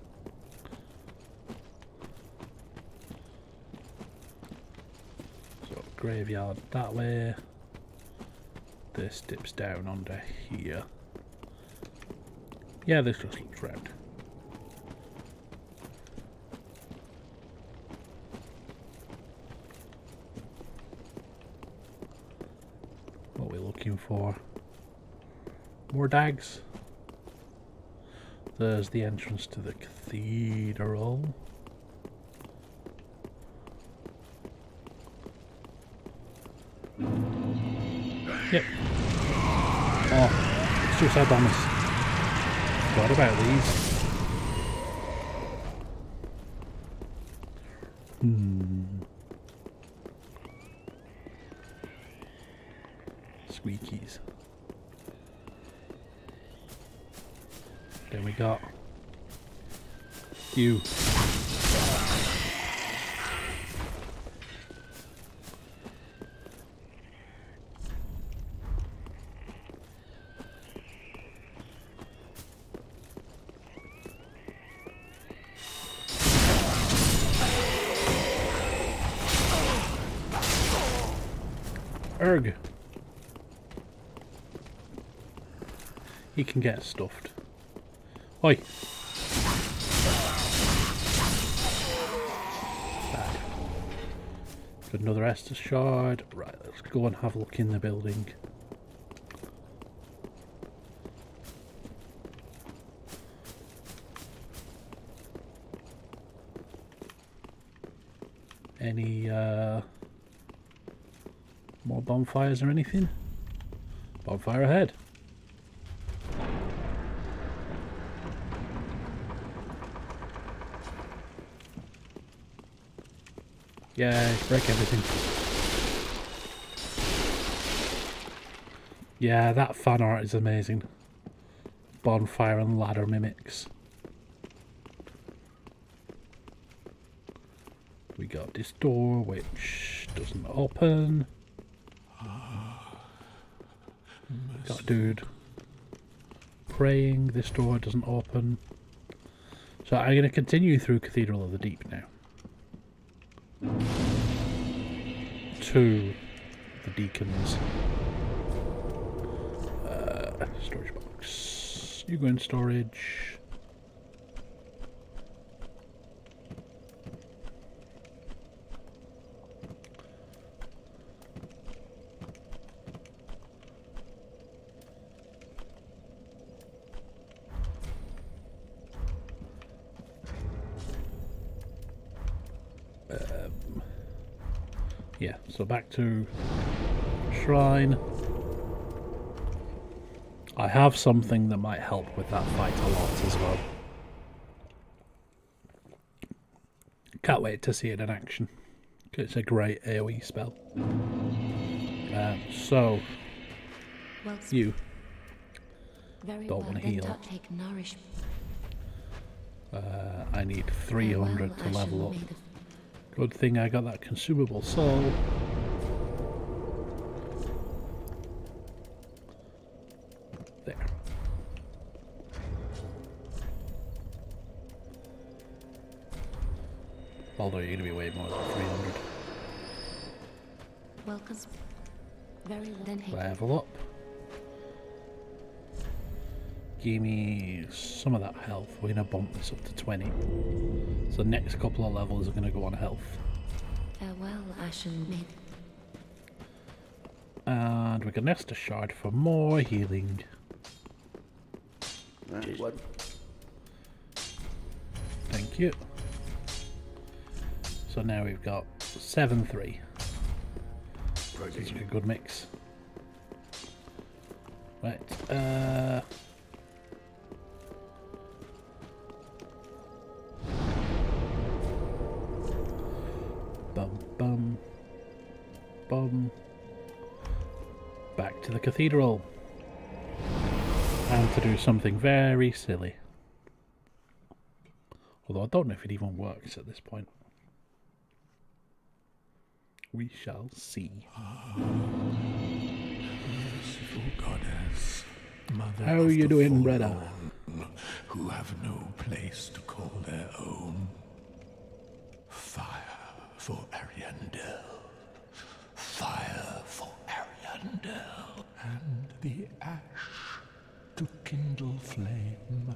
So graveyard that way. This dips down under here. Yeah, this just looks round. What are we looking for? More dags. There's the entrance to the cathedral. Yep. Oh, suicide bombers. What about these? Hmm. Squeakies. Then we got you. Erg. He can get stuffed. Oi. Bad. Got another Estus shard. Right, let's go and have a look in the building. Any uh more bonfires or anything? Bonfire ahead. Yeah, break everything. Yeah, that fan art is amazing. Bonfire and ladder mimics. We got this door which doesn't open. Got a dude praying. This door doesn't open. So I'm going to continue through Cathedral of the Deep now. To the Deacons. Uh, storage box. You go in storage. Yeah, so back to Shrine. I have something that might help with that fight a lot as well. Can't wait to see it in action. It's a great AoE spell. Uh, so, Well, you very don't well, wanna then heal. ta- take nourish. uh, I need three hundred to Farewell, level up. Ashen Maid of- Good thing I got that consumable soul. There. Although you're going to be way more than three hundred. Well, cause very well, then hey, Level up. Give me some of that health. We're going to bump this up to twenty. So the next couple of levels are going to go on health. farewell, Ashen Maid. And we can nest a shard for more healing. Right, one. Thank you. So now we've got seven three. It's a good mix. Right. Uh, bum bum bum. Back to the cathedral. And to do something very silly. Although I don't know if it even works at this point. We shall see. Merciful goddess, mother How are of you the doing, Reda? forlorn, who have no place to call their own. Fire for Ariandel. Fire for Ariandel. And the ash to kindle flame.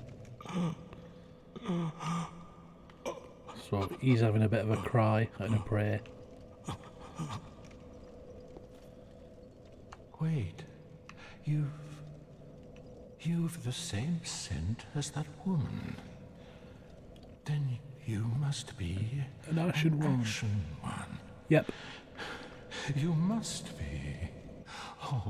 So he's having a bit of a cry and a prayer. Wait, you've... You've the same scent as that woman. Then you must be... An ashen one. Ashen one. Yep. You must be. Oh.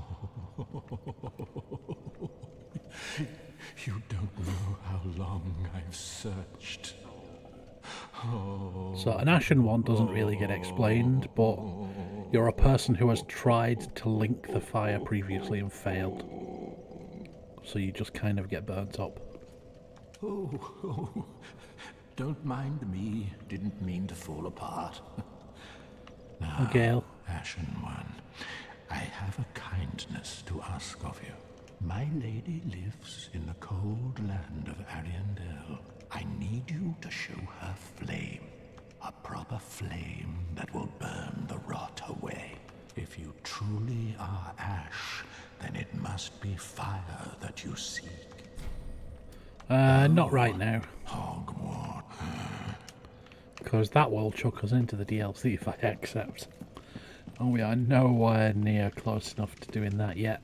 You don't know how long I've searched. Oh. So an ashen one doesn't really get explained, but you're a person who has tried to link the fire previously and failed. So you just kind of get burnt up. Oh, oh. Don't mind me. Didn't mean to fall apart. Now, Gale. Ashen One, I have a kindness to ask of you. My lady lives in the cold land of Ariandel. I need you to show her flame. A proper flame that will burn the rot away. If you truly are ash, then it must be fire that you seek. Uh, not right now. Hogwarts. Because that will chuck us into the D L C if I accept. And we are nowhere near close enough to doing that yet.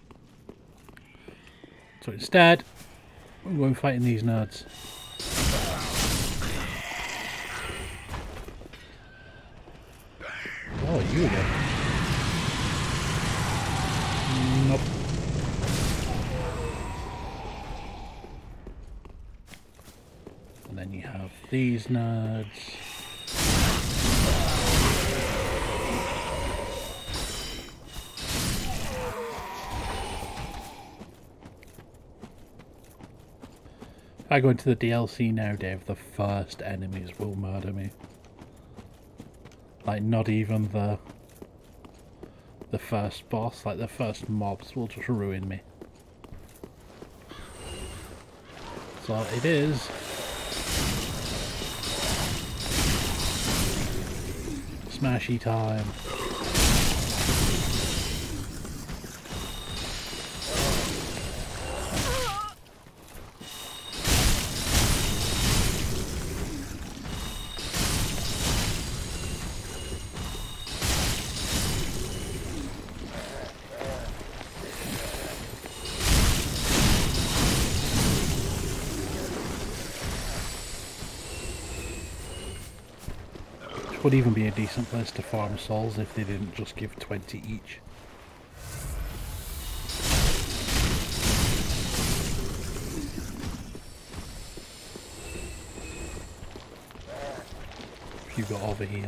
So instead, we're going fighting these nerds. Oh, you again. Nope. And then you have these nerds. If I go into the D L C now, Dave, the first enemies will murder me. Like, not even the the first boss, like the first mobs will just ruin me. So it is smashy time. Would even be a decent place to farm souls if they didn't just give twenty each. If you got over here.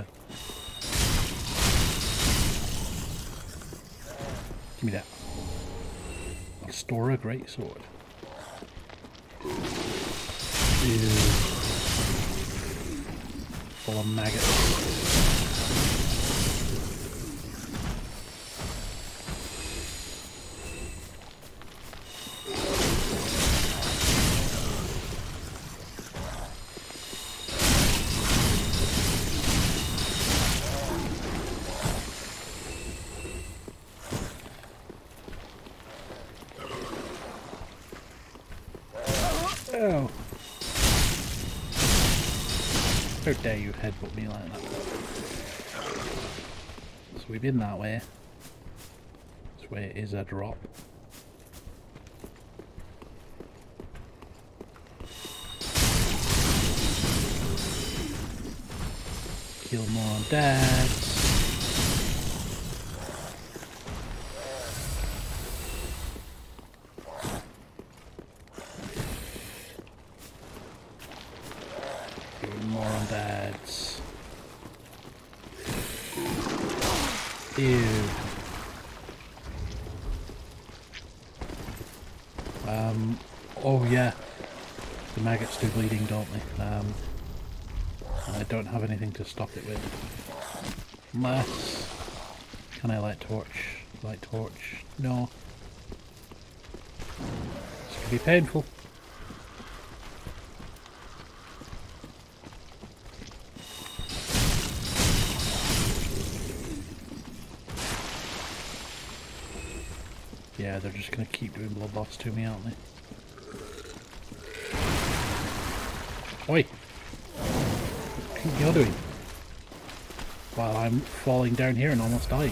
Give me that. I'll store a great sword. Ew. Full of maggots. Oh. How dare you headbutt me like that? So we've been that way. This way is a drop. Kill more dads. More on dads. Ew. Um, oh yeah. The maggots do bleeding, don't they? Um, I don't have anything to stop it with. Unless... Can I light torch? Light torch? No. This could be painful. Yeah, they're just gonna keep doing blood loss to me, aren't they? Oi! What are you doing? While I'm falling down here and almost dying.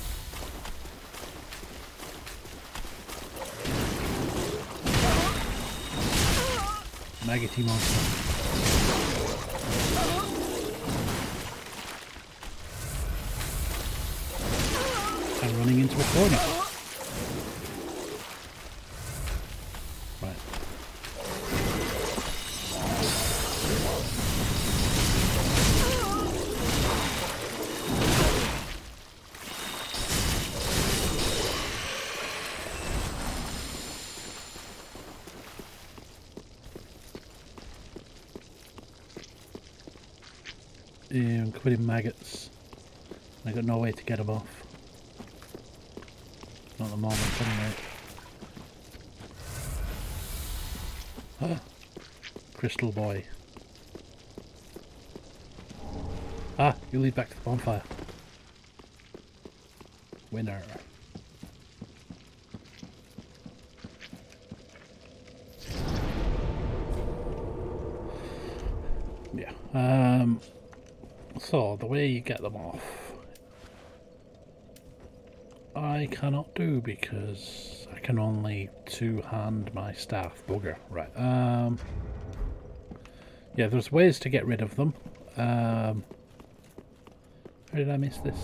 Maggoty monster. I'm running into a corner. Yeah, I'm covered in maggots. I got no way to get them off. Not at the moment, anyway. Ah, Crystal Boy. Ah, you lead back to the bonfire. Winner. Yeah. Um. So, the way you get them off, I cannot do because I can only two-hand my staff. Bugger. Right. Um. Yeah, there's ways to get rid of them. Um. How did I miss this?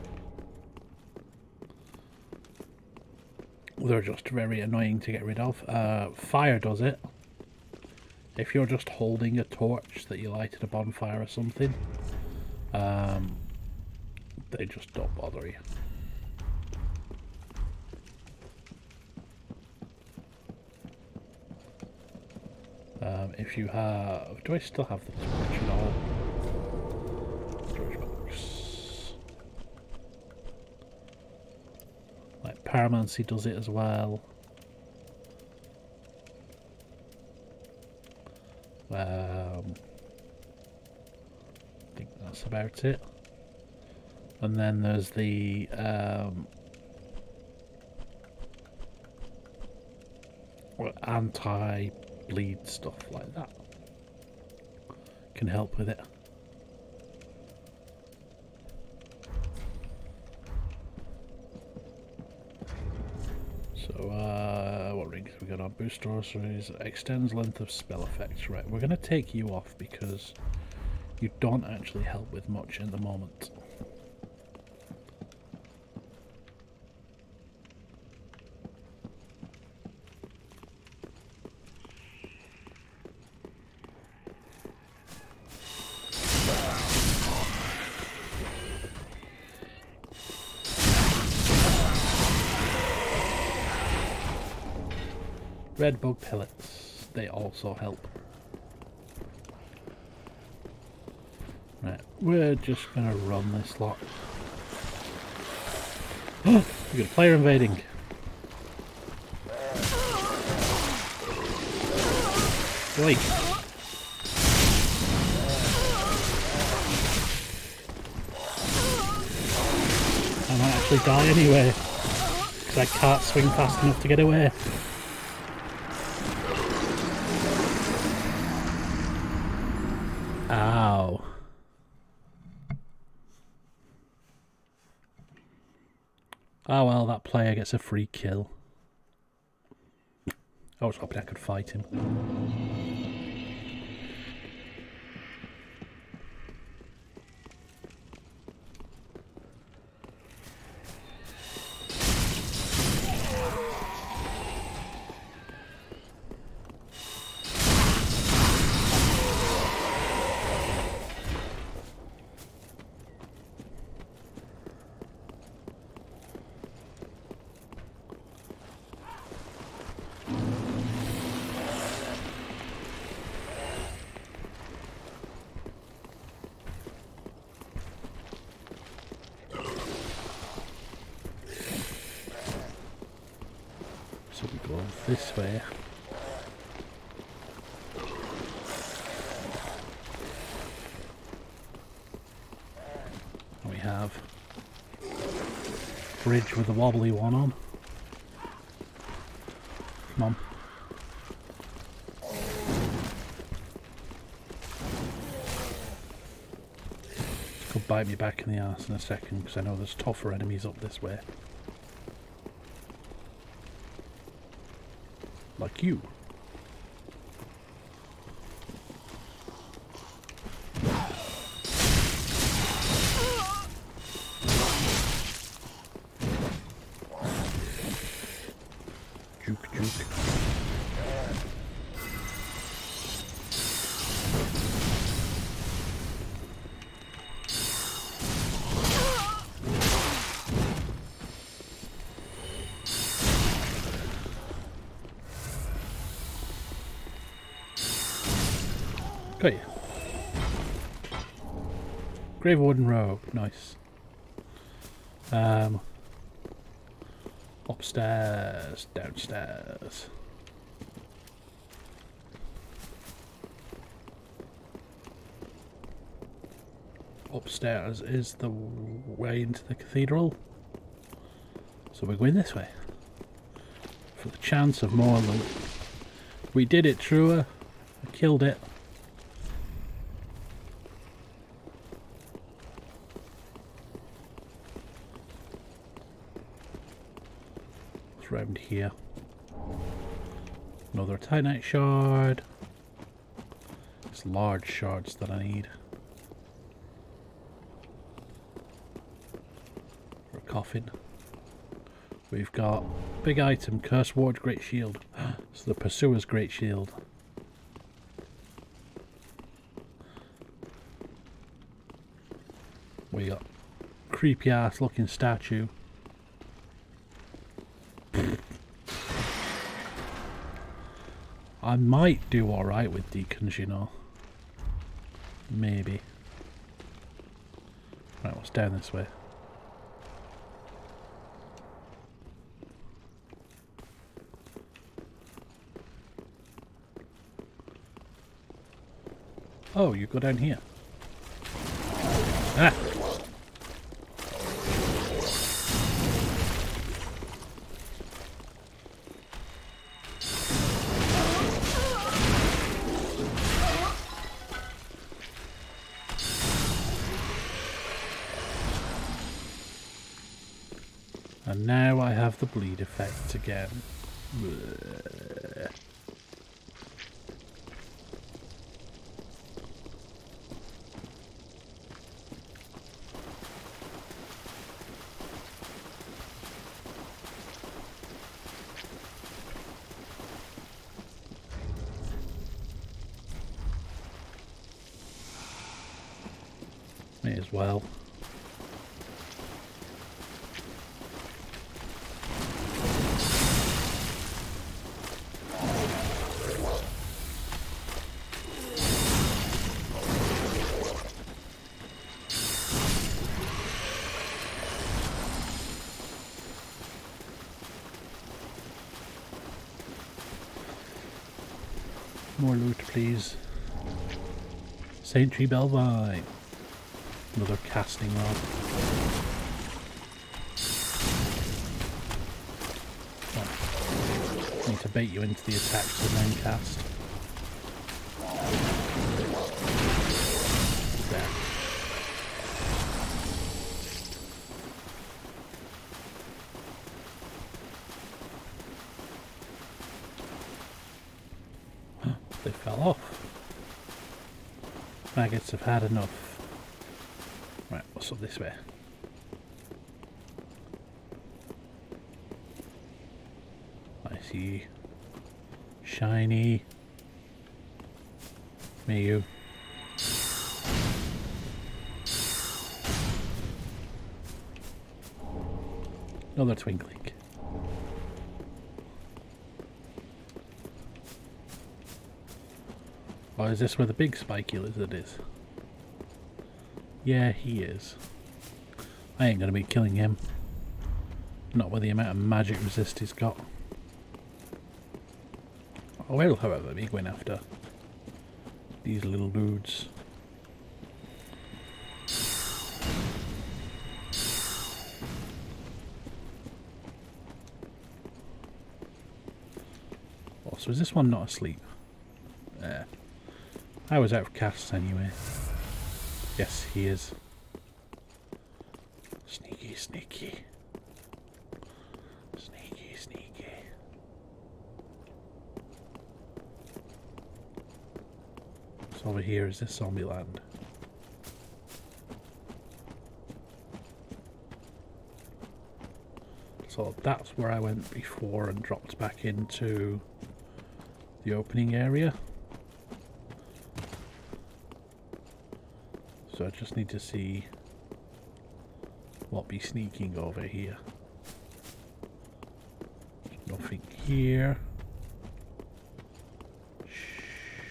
They're just very annoying to get rid of. Uh, fire does it. If you're just holding a torch that you light at a bonfire or something, um, they just don't bother you. Um, if you have... Do I still have the torch at all? Storage box. Like, Pyromancy does it as well. Um, I think that's about it. And then there's the um, anti-bleed stuff like that. Can help with it. So, uh, what rings have we got on? Boost sorceries, extends length of spell effects. Right, we're going to take you off because you don't actually help with much at the moment. Red bug pellets, they also help. Right, we're just gonna run this lot. Oh, we got a player invading. Wait. I might actually die anyway, because I can't swing fast enough to get away. Ow. Oh well, that player gets a free kill. I was hoping I could fight him. So we go this way. We have bridge with the wobbly one on. Come on. Could bite me back in the arse in a second because I know there's tougher enemies up this way. Like you. Juke, juke. Got you. Grave Warden Rogue, nice. Um, upstairs, downstairs. Upstairs is the way into the cathedral, so we're going this way for the chance of more loot. We did it, Trua. I killed it. Around here. Another Titanite shard. It's large shards that I need. For a coffin. We've got big item, Curse Ward Great Shield. So the Pursuer's Great Shield. We got creepy ass looking statue. I might do alright with deacons, you know. Maybe. Right, what's down this way? Oh, you go down here. Ah! And now I have the bleed effect again. Blech. May as well. More loot, please. Saint Tree Belvine. Another casting rod. Oh. Need to bait you into the attacks and then cast. There. They fell off. Maggots have had enough. Right, what's up this way? I see shiny Mayu. Another twinkling. Oh, is this where the big spiky lizard is? Yeah, he is. I ain't gonna be killing him. Not with the amount of magic resist he's got. I will, however, be going after these little dudes. Oh, so is this one not asleep? There. I was out of casts anyway. Yes, he is. Sneaky, sneaky. Sneaky, sneaky. So over here is this zombie land. So that's where I went before and dropped back into the opening area. So I just need to see what be sneaking over here. Nothing here. Shh.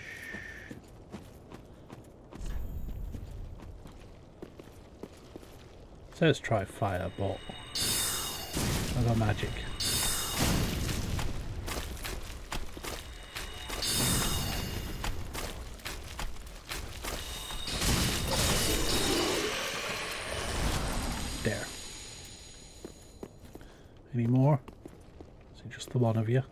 Says try fire, but I got magic. There. Any more? Is it just the one of you?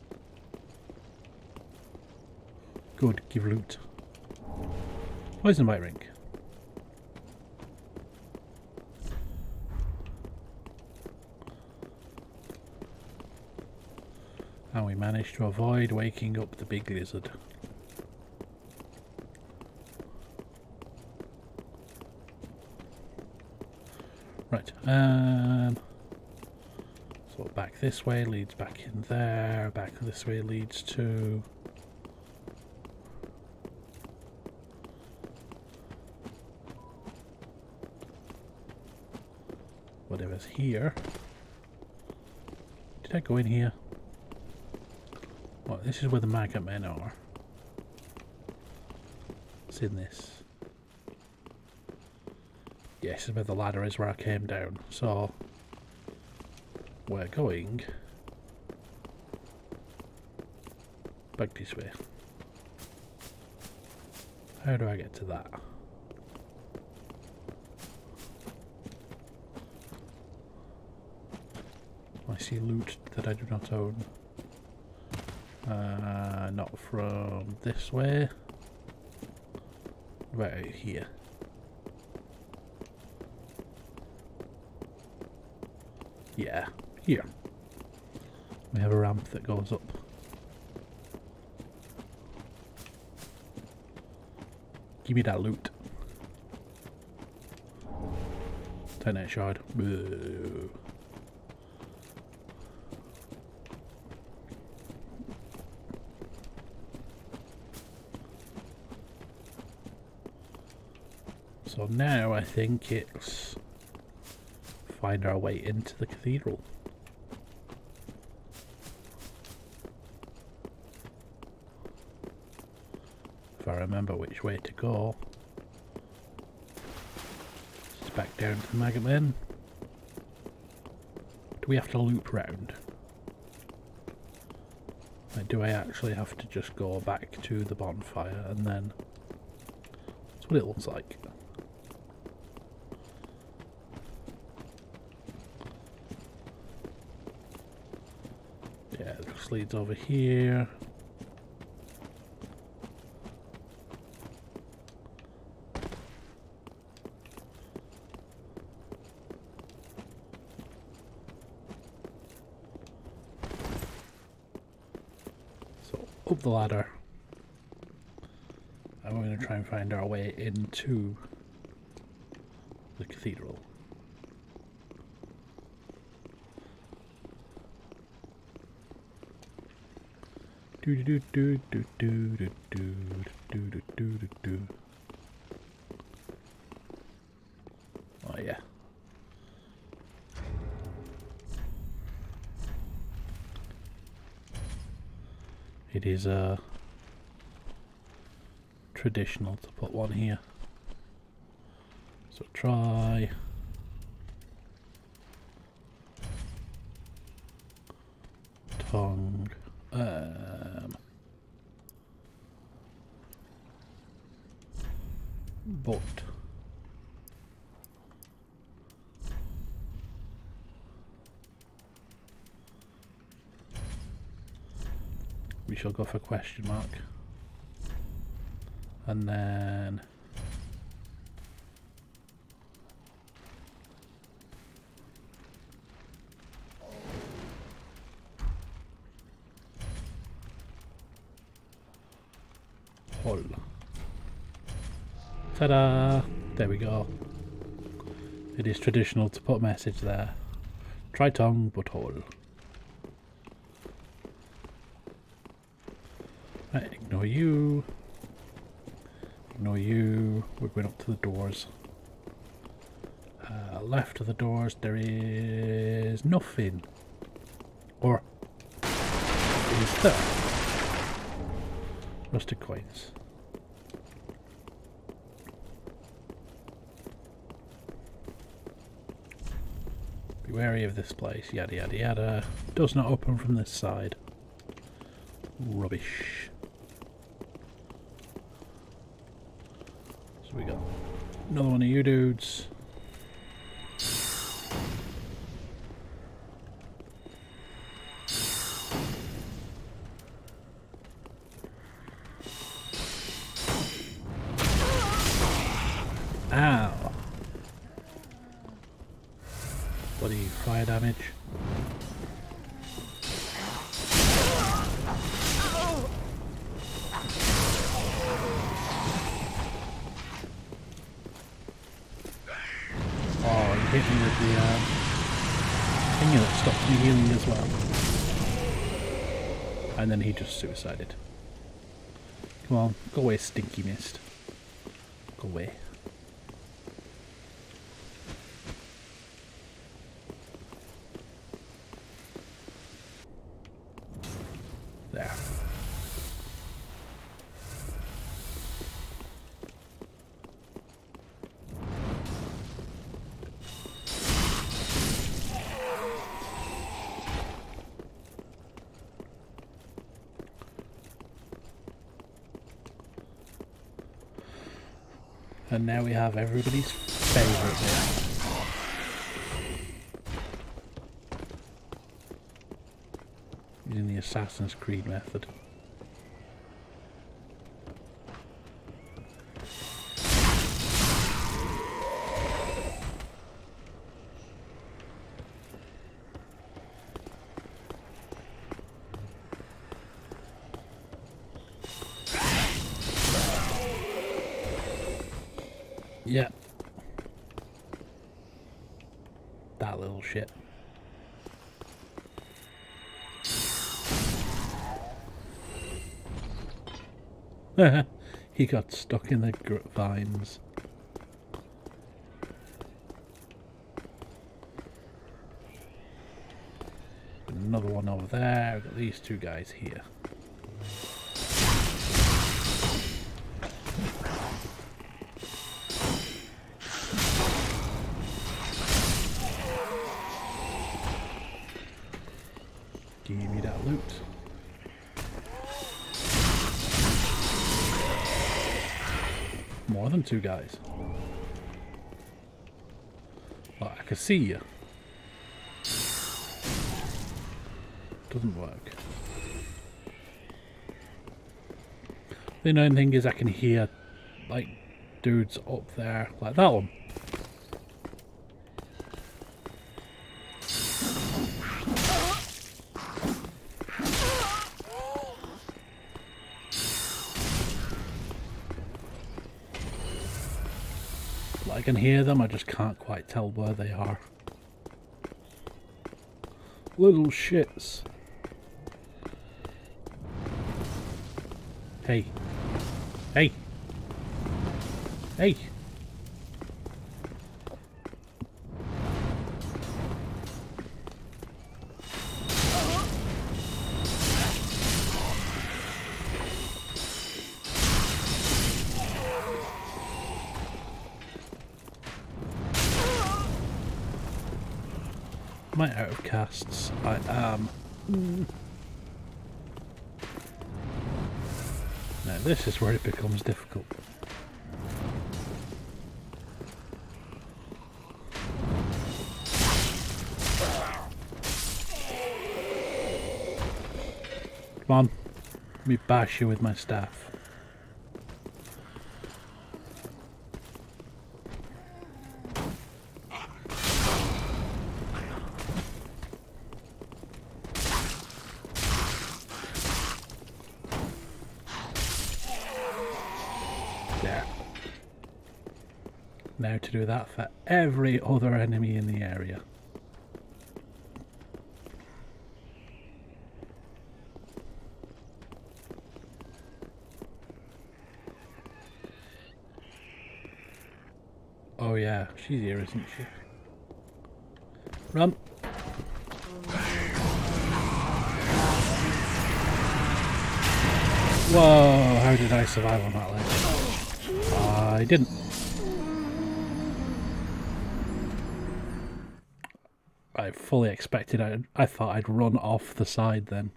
Good, give loot. Poison bite ring. And we managed to avoid waking up the big lizard. Right, um, so back this way leads back in there, back this way leads to whatever's here. Did I go in here? Well, this is where the maggot men are. It's in this. Yeah, this is where the ladder is where I came down. So, we're going back this way. How do I get to that? I see loot that I do not own. Uh, not from this way. Right here. Yeah, here. We have a ramp that goes up. Give me that loot. Titanite shard. Boo. So now I think it's find our way into the cathedral. If I remember which way to go. It's back down to the maggot men. Do we have to loop round? Like, do I actually have to just go back to the bonfire and then... That's what it looks like. Yeah, it just leads over here. So, up the ladder. And we're going to try and find our way into the cathedral. Do do do do do do do do do do do do. Oh yeah. It is uh traditional to put one here. So try tongue. Um, but we shall go for question mark, and then hole. Ta-da! There we go. It is traditional to put a message there. Try tongue, but hole. Right, ignore you. Ignore you. We're going up to the doors. Uh, left of the doors there is nothing. Or is there? Rusted coins. Be wary of this place, yada yada yada. Does not open from this side. Rubbish. So we got another one of you dudes. Ow. Bloody fire damage. Oh, he hit me with the uh, thing that stopped me healing as well. And then he just suicided. Come on, go away, stinky mist. Go away. There. And now we have everybody's favourite bit. Using the Assassin's Creed method. Yeah. That little shit. He got stuck in the vines. Another one over there. We've got these two guys here. Give me that loot. More than two guys. Well, I can see you. Doesn't work. The annoying thing is I can hear like dudes up there, like that one. I can hear them, I just can't quite tell where they are. Little shits. Hey. Hey. Hey. Am I out of casts? I am. Mm. Now this is where it becomes difficult. Come on, let me bash you with my staff. Now to do that for every other enemy in the area. Oh yeah, she's here, isn't she? Run! Whoa, how did I survive on that ledge? I didn't. I fully expected I I thought I'd run off the side then.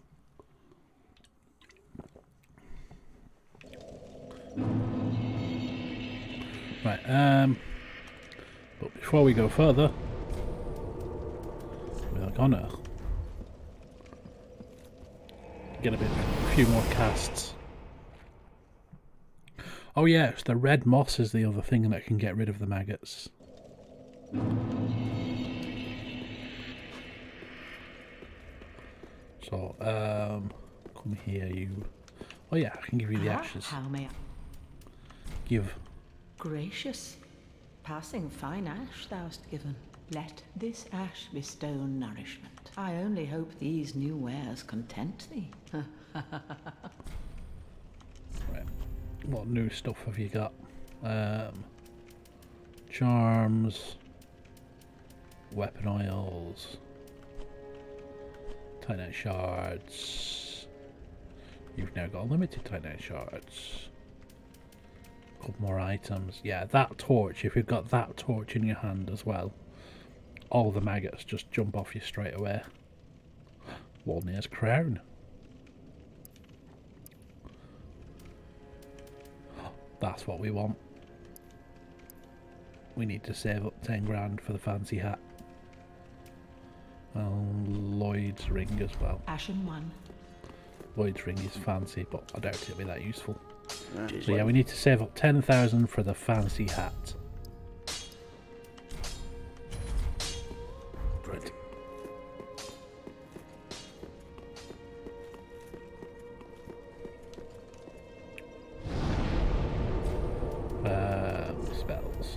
Right, um but before we go further, we're gonna get a bit a few more casts. Oh yes, the red moss is the other thing that can get rid of the maggots. So, um, come here, you. Oh yeah, I can give you the ashes. How may I? Give. Gracious, passing fine ash thou'st given. Let this ash bestow nourishment. I only hope these new wares content thee. Right, what new stuff have you got? Um, charms, weapon oils. Titanite shards, You've now got unlimited titanite shards. A couple more items. Yeah, that torch, if you've got that torch in your hand as well, all the maggots just jump off you straight away. Wolnir's crown. That's what we want. We need to save up ten grand for the fancy hat. And Lloyd's ring as well. Ashen one. Lloyd's ring is fancy, but I doubt it'll be that useful. Ah, So yeah, we need to save up ten thousand for the fancy hat. Right. Um, spells.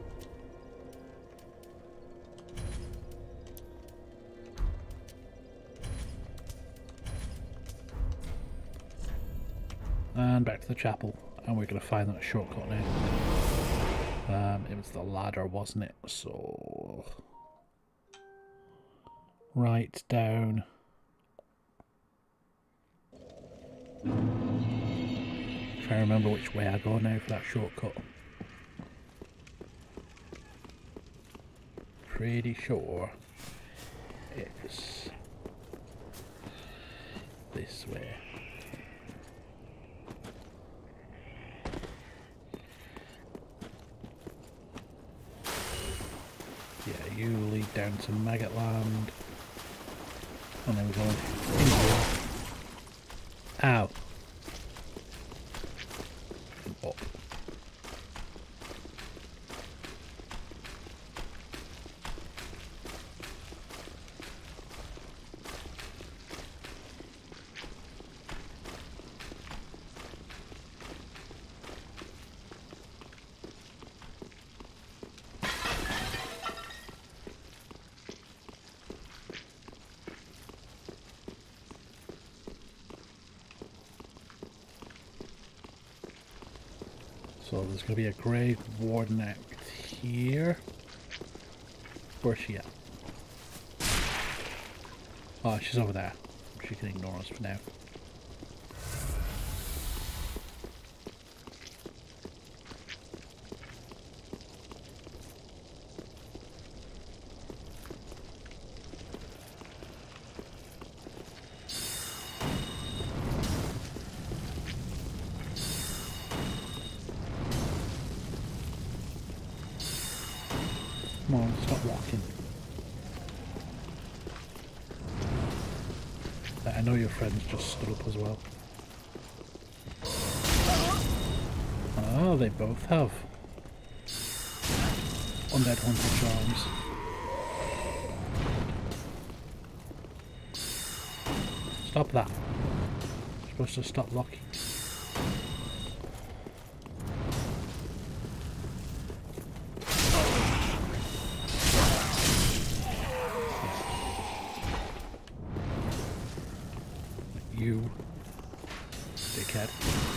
And back to the chapel, and we're going to find that shortcut now. Um, it was the ladder, wasn't it? So, right down. Try to remember which way I go now for that shortcut. Pretty sure it's this way. Yeah, you lead down to Maggot Land. And then we're going in here. Ow. Up. So there's going to be a Grave Warden Act here. Where's she at? Oh, she's over there. She can ignore us for now. Come on, stop walking. I know your friends just stood up as well. Oh, they both have undead hunter charms. Stop that. You're supposed to stop locking. You dickhead.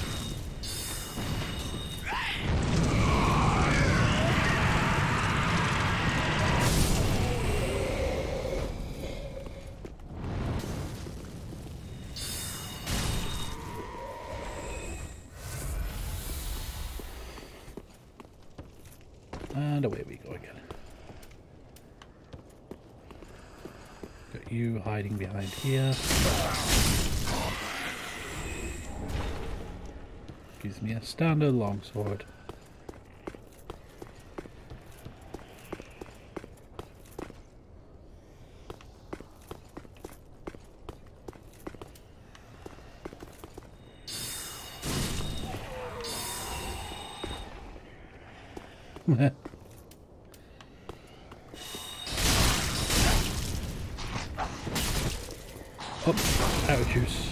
And away we go again. Got you hiding behind here. Gives me a standard longsword. Up, out of juice.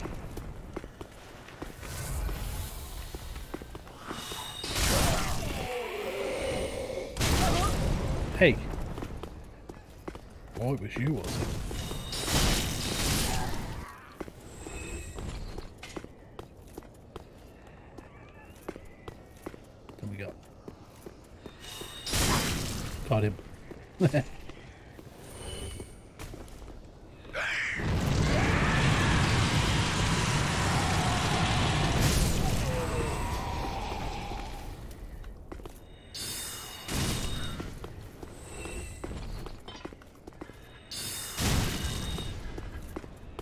Hey! Oh, it was you, was it? Then we got... Got him.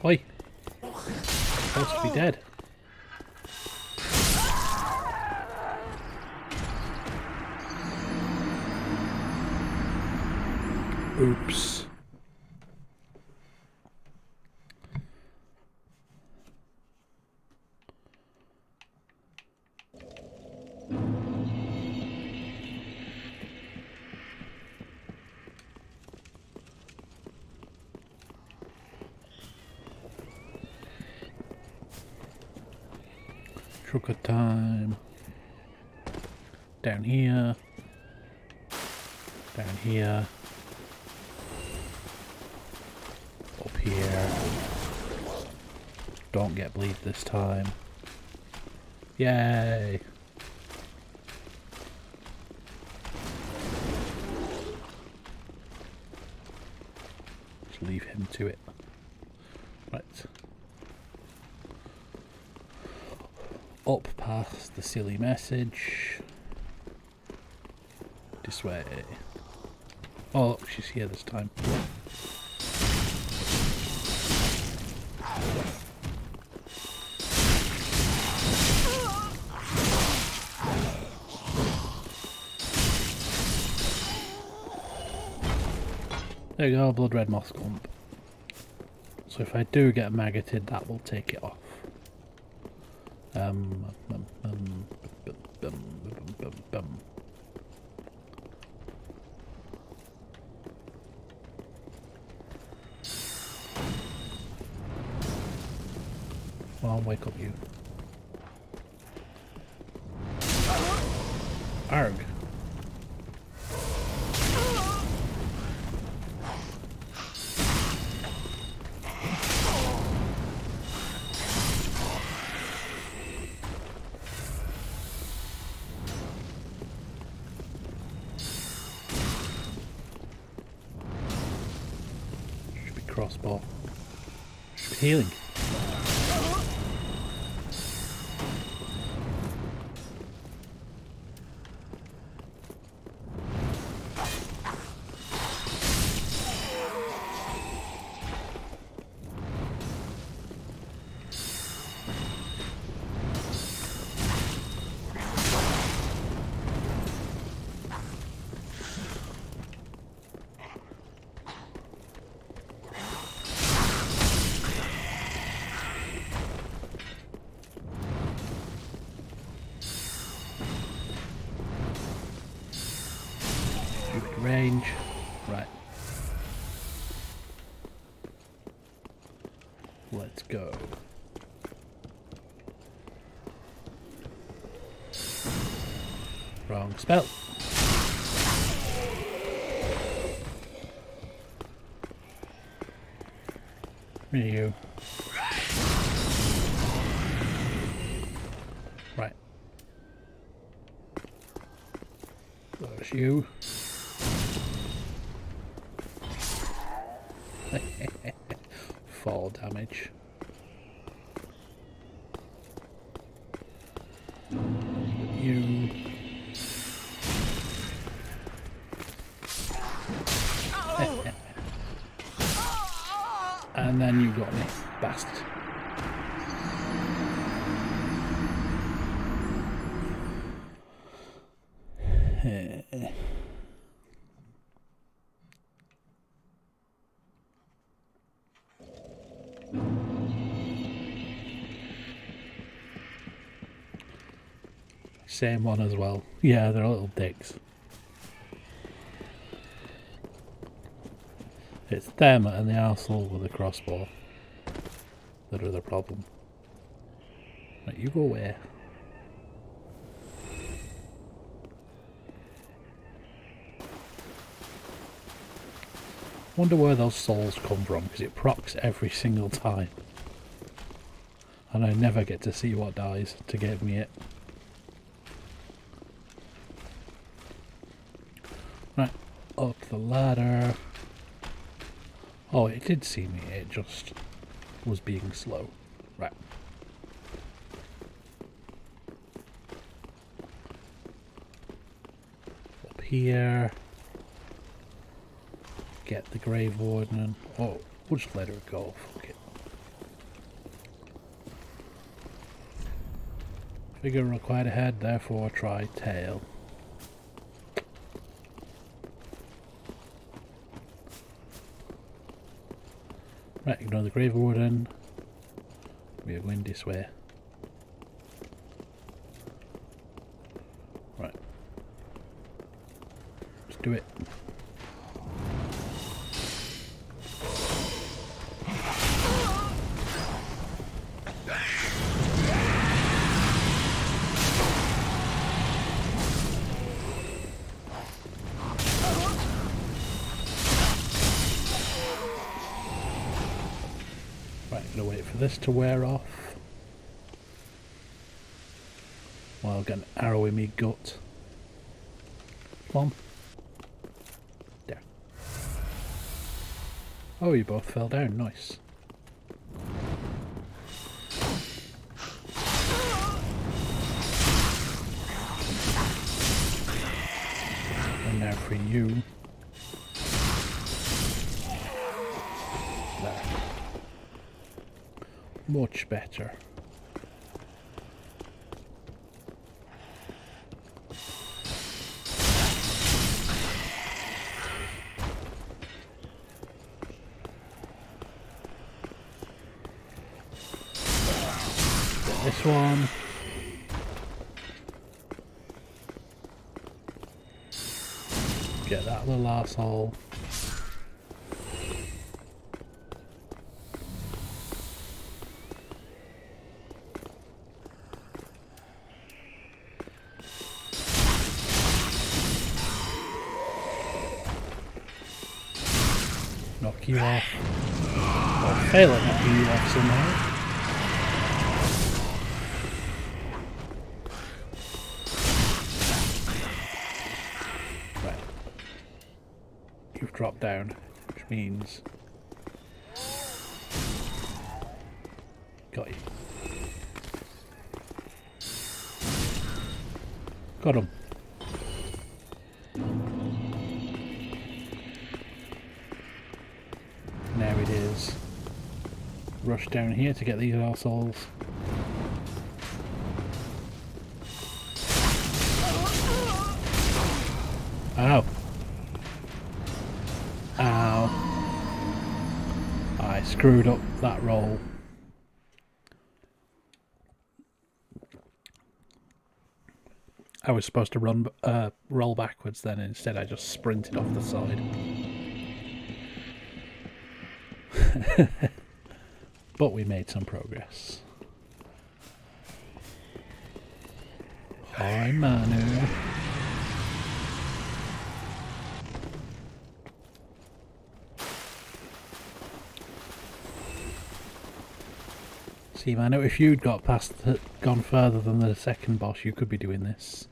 Oi! Supposed to be dead. Oops. Sugar time. Down here. Down here. Up here. Don't get bleed this time. Yay! Just leave him to it. Right. Up past the silly message. This way. Oh, look, she's here this time. There you go, blood red moss clump. So if I do get maggoted, that will take it off. Um, um, um, bum, bum, bum, bum, bum. Well, wake up, you. Arg. Should be crossbow. Should be healing. Range. Right. Let's go. Wrong spell. Me you. Right. There's you. Fall damage. You. And then you got me, bastard. Same one as well. Yeah, they're little dicks. It's them and the arsehole with the crossbow that are the problem. Right, you go away. Wonder where those souls come from, because it procs every single time. And I never get to see what dies to give me it. Right, up the ladder. Oh, it did see me, it just was being slow. Right. Up here. Get the Grave Warden. Oh, we'll just let her go. Fuck it. Figure required head, therefore try tail. Right, ignore the grave warden. We are going this way. Right. Let's do it. Gonna wait for this to wear off. Well, I'll get an arrow in me gut. Come on. There. Oh, you both fell down. Nice. And now for you. There. Much better. Get this one. Get that little arsehole. Knock you off. Or fail at knocking you off somehow. Right. You've dropped down, which means... Got you. Got him. Now it is rush down here to get these arseholes. Ow. Ow. I screwed up that roll. I was supposed to run, uh, roll backwards then, instead I just sprinted off the side. But we made some progress. Hi, Manu. See, Manu, if you'd got past, the, gone further than the second boss, you could be doing this.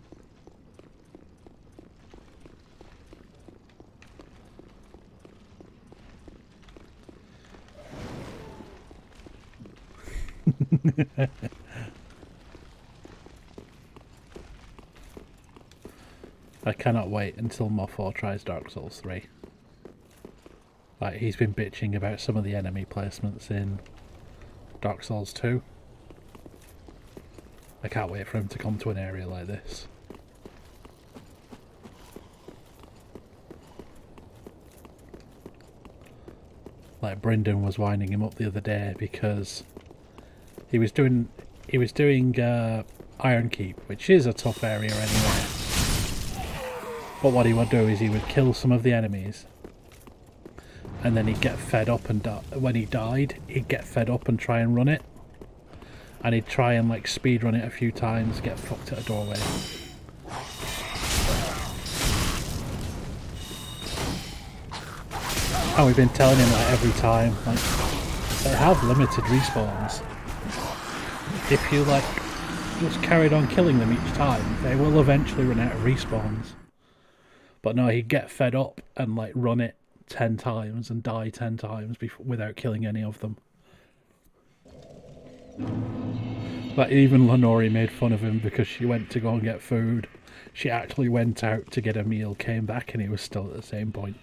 I cannot wait until Moffo tries Dark Souls three. Like, he's been bitching about some of the enemy placements in Dark Souls two. I can't wait for him to come to an area like this. Like, Brendan was winding him up the other day because he was doing he was doing uh, Iron Keep, which is a tough area anyway. But what he would do is he would kill some of the enemies, and then he'd get fed up, and di when he died, he'd get fed up and try and run it. And he'd try and like speed run it a few times, get fucked at a doorway. And we've been telling him like every time, like, they have limited respawns. If you like just carried on killing them each time, they will eventually run out of respawns. But no, he'd get fed up and like run it ten times and die ten times before, without killing any of them. Like, even Lenore made fun of him because she went to go and get food. She actually went out to get a meal, came back, and he was still at the same point.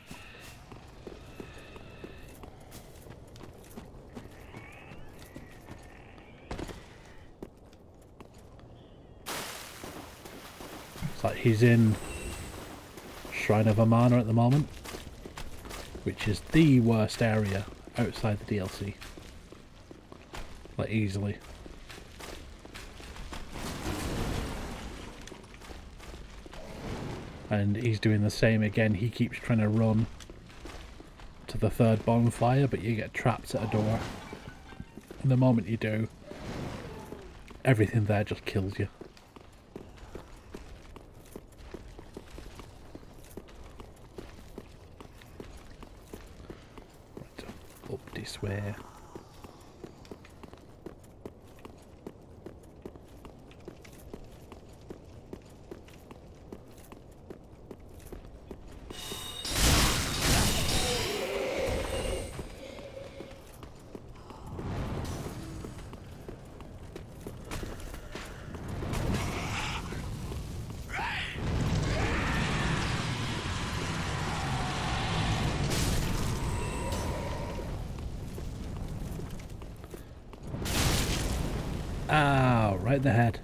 It's like he's in Shrine of Amana at the moment, which is the worst area outside the D L C. Like, easily. And he's doing the same again. He keeps trying to run to the third bonfire, but you get trapped at a door. And the moment you do, everything there just kills you. Right, up this way. Ow, right in the head.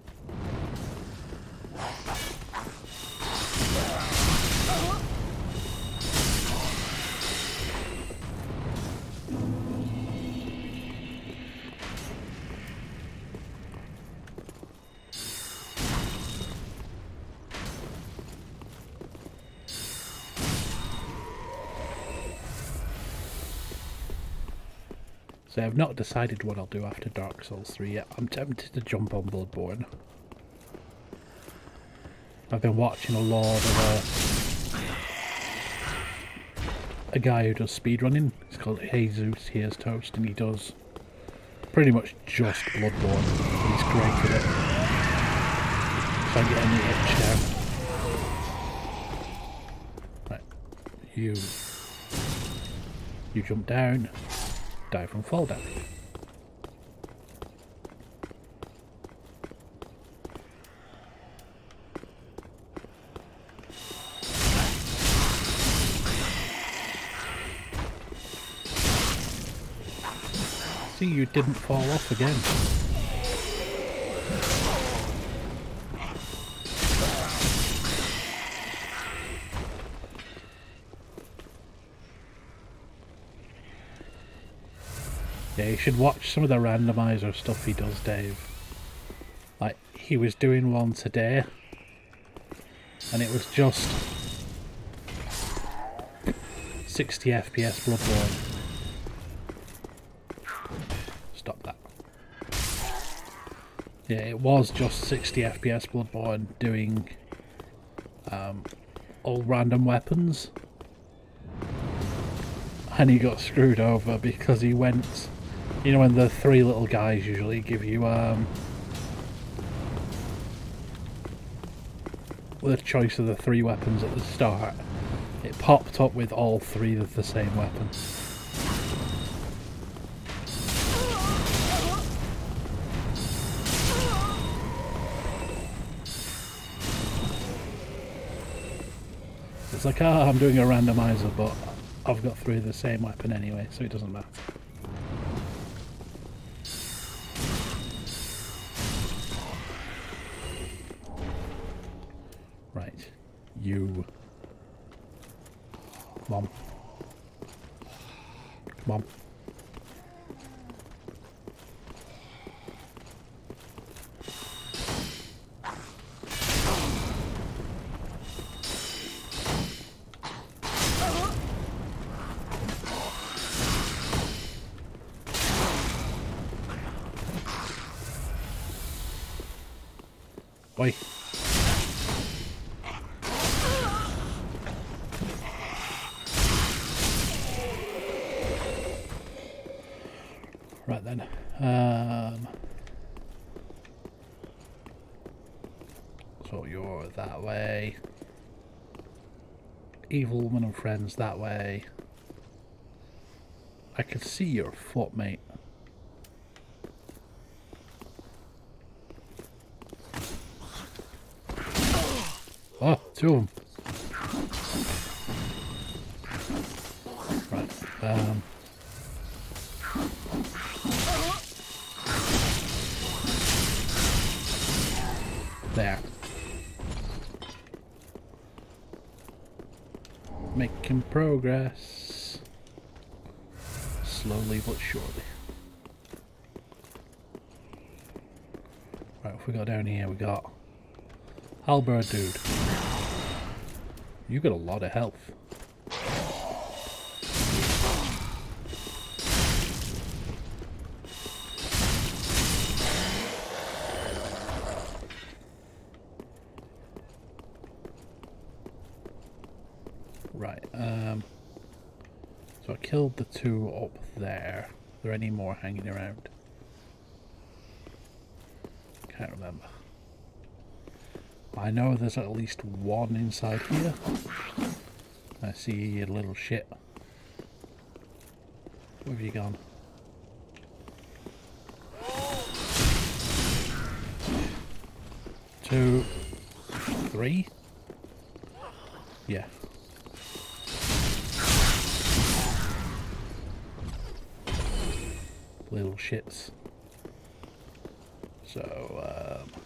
So I've not decided what I'll do after Dark Souls three yet. I'm tempted to jump on Bloodborne. I've been watching a lot of a, a guy who does speedrunning. He's called Jesus Here's Toast, and he does pretty much just Bloodborne. And he's great at it. So I'm getting the itch now. Right. You You jump down. Die from fall damage. See, you didn't fall off again. Yeah, you should watch some of the randomizer stuff he does, Dave. Like, he was doing one today, and it was just sixty F P S Bloodborne. Stop that. Yeah, it was just sixty F P S Bloodborne doing um, all random weapons. And he got screwed over because he went... You know when the three little guys usually give you um, the choice of the three weapons at the start, it popped up with all three of the same weapon. It's like, ah, oh, I'm doing a randomizer, but I've got three of the same weapon anyway, so it doesn't matter. Right, you. Come on. Come on. Oi. Right then. Um, so you're that way. Evil woman and friends that way. I can see your foot, mate. Oh, two of them. Right. Um. There. Making progress. Slowly but surely. Right, if we go down here, we got Halberd dude. You got a lot of health. Right, um, so I killed the two up there. Are there any more hanging around? Can't remember. I know there's at least one inside here. I see a little shit. Where have you gone? Two, three? Yeah. Little shits. So, um,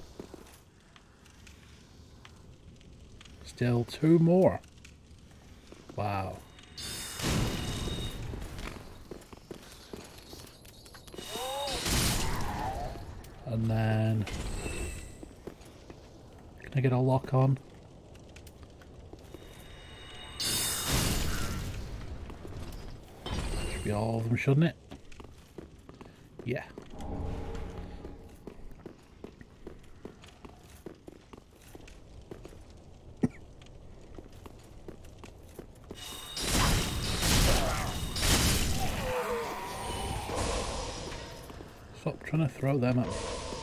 still two more. Wow. And then, can I get a lock on? Should be all of them, shouldn't it? Yeah. Stop trying to throw them at me.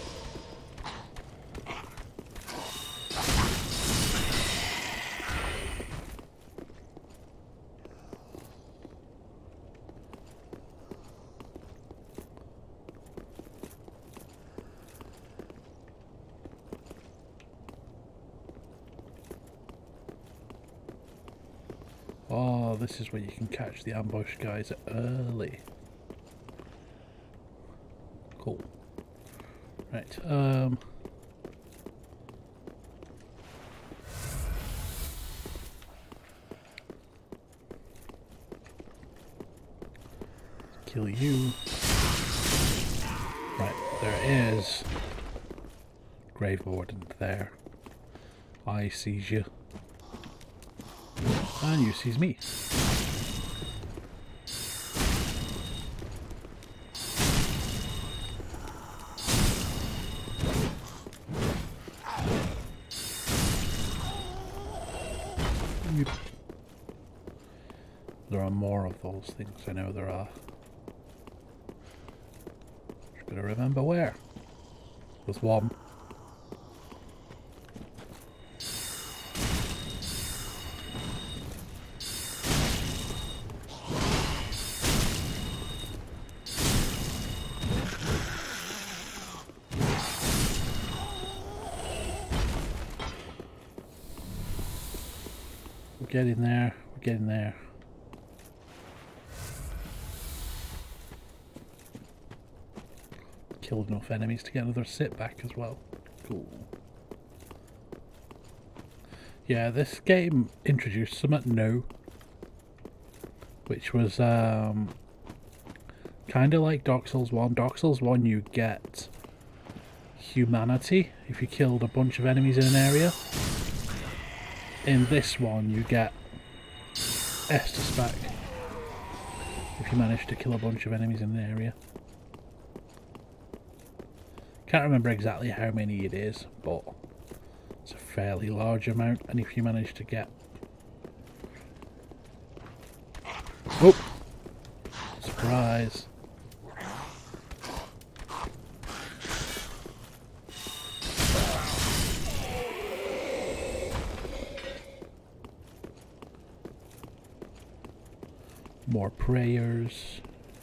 Oh, this is where you can catch the ambush guys early. Cool. Right, um... kill you. Right, there is Grave Warden there. I sees you. And you sees me. There are more of those things, I know there are. Just gotta remember where. There's one. We're getting there, we're getting there. Killed enough enemies to get another sit back as well. Cool. Yeah, this game introduced something new, which was um, kind of like Dark Souls one. Dark Souls one, you get humanity if you killed a bunch of enemies in an area. In this one, you get Estus back if you manage to kill a bunch of enemies in an area. Can't remember exactly how many it is, but it's a fairly large amount, and if you manage to get... Oh! Surprise! More prayers.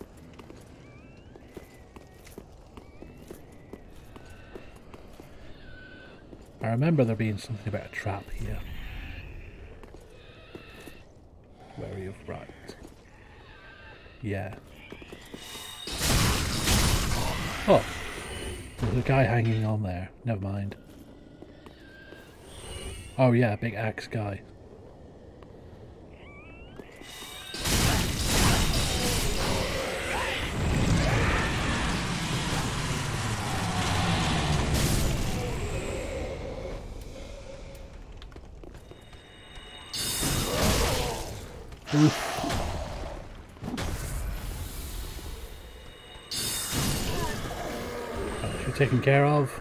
I remember there being something about a trap here. Wary of right. Yeah. Oh! There's a guy hanging on there. Never mind. Oh yeah, big axe guy. taken care of.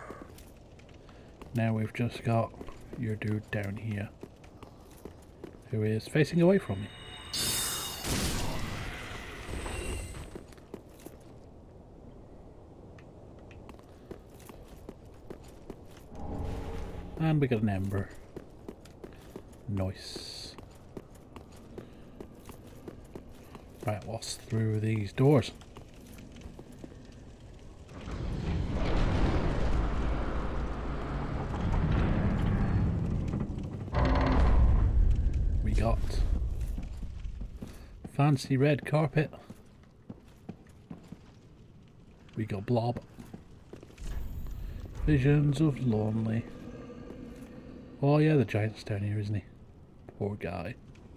Now we've just got your dude down here, who is facing away from me. And we got an ember. Nice. Right, what's through these doors? We got fancy red carpet. We got blob. Visions of lonely. Oh yeah, the giant's down here, isn't he? Poor guy.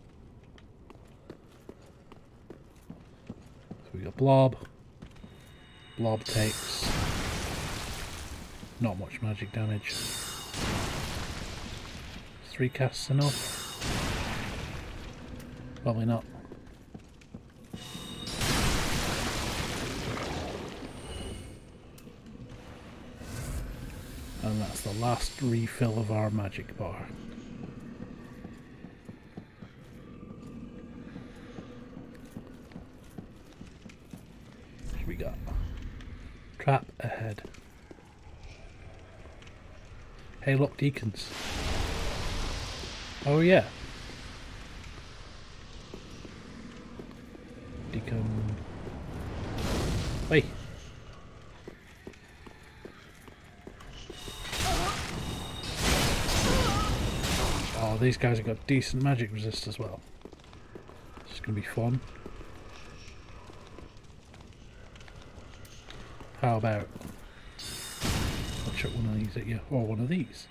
So we got blob. Blob takes not much magic damage. Three casts enough? Probably not. And that's the last refill of our magic bar. Here we go. Trap ahead. Hey look, deacons. Oh yeah. Deacon. Wait. Oh, these guys have got decent magic resist as well. This is going to be fun. How about I'll chuck one of these at you, or one of these.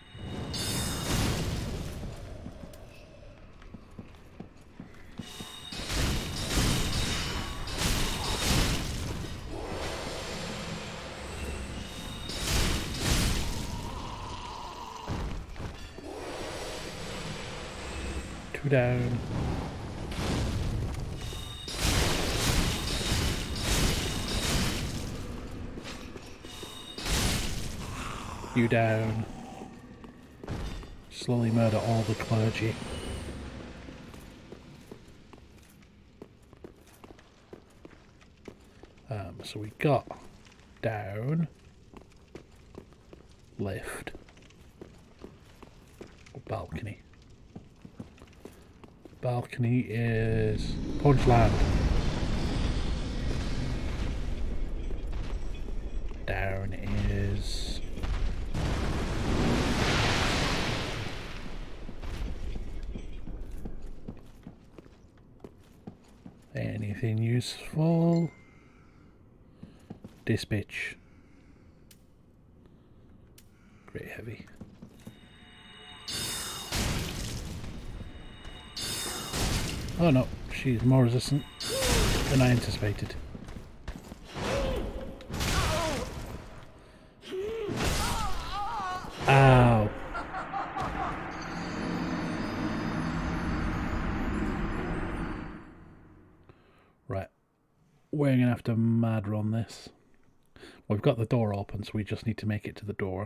Two down. You down. Slowly murder all the clergy. Um, so we got down, lift, balcony. Balcony is Punchland. Down is anything useful? This bitch. Great heavy. Oh no, she's more resistant than I anticipated. Ow. Right. We're going to have to mad run this. We've got the door open, so we just need to make it to the door.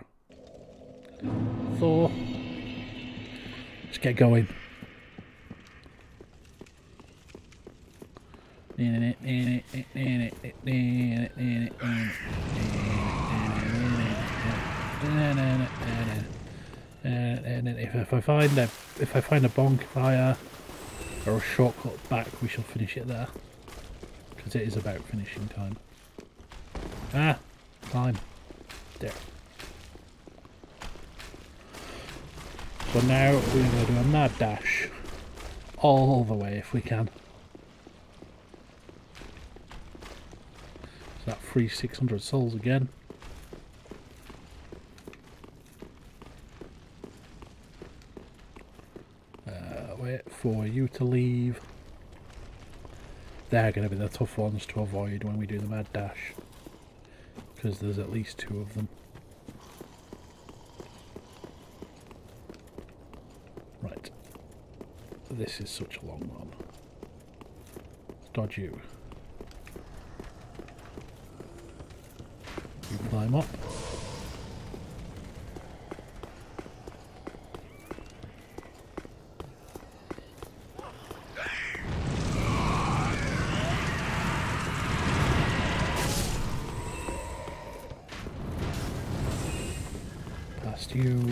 So, let's get going. And if, if I find a if I find a bonfire or a shortcut back, we shall finish it there, because it is about finishing time. Ah, climb there. So now we're going to do a mad dash all the way if we can. So that free six hundred souls again. Uh, wait for you to leave. They're going to be the tough ones to avoid when we do the mad dash, because there's at least two of them. Right. This is such a long one. Dodge you. You climb up. past you.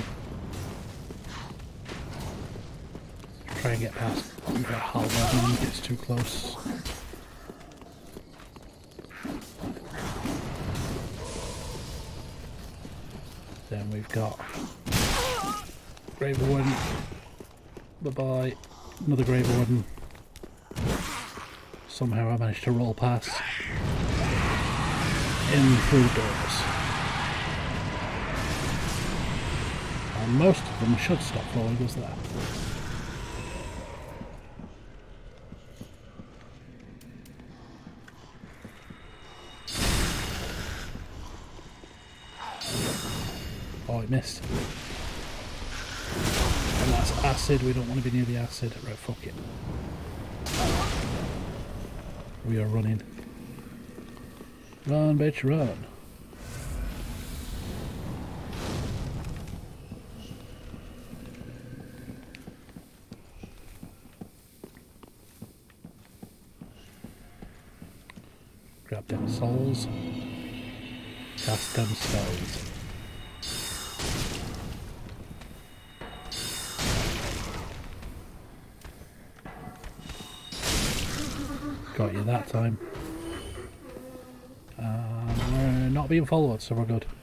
Try and get past that halberd when he gets too close. Then we've got Grave Warden. Bye bye. Another Grave Warden. Somehow I managed to roll past. In through doors. And most of them should stop following us there. Oh, it missed. And that's acid. We don't want to be near the acid. Right, fuck it. We are running. Run, bitch, run. Grab them souls. Cast them spells. Got you that time. Uh, we're not being followed, so we're good.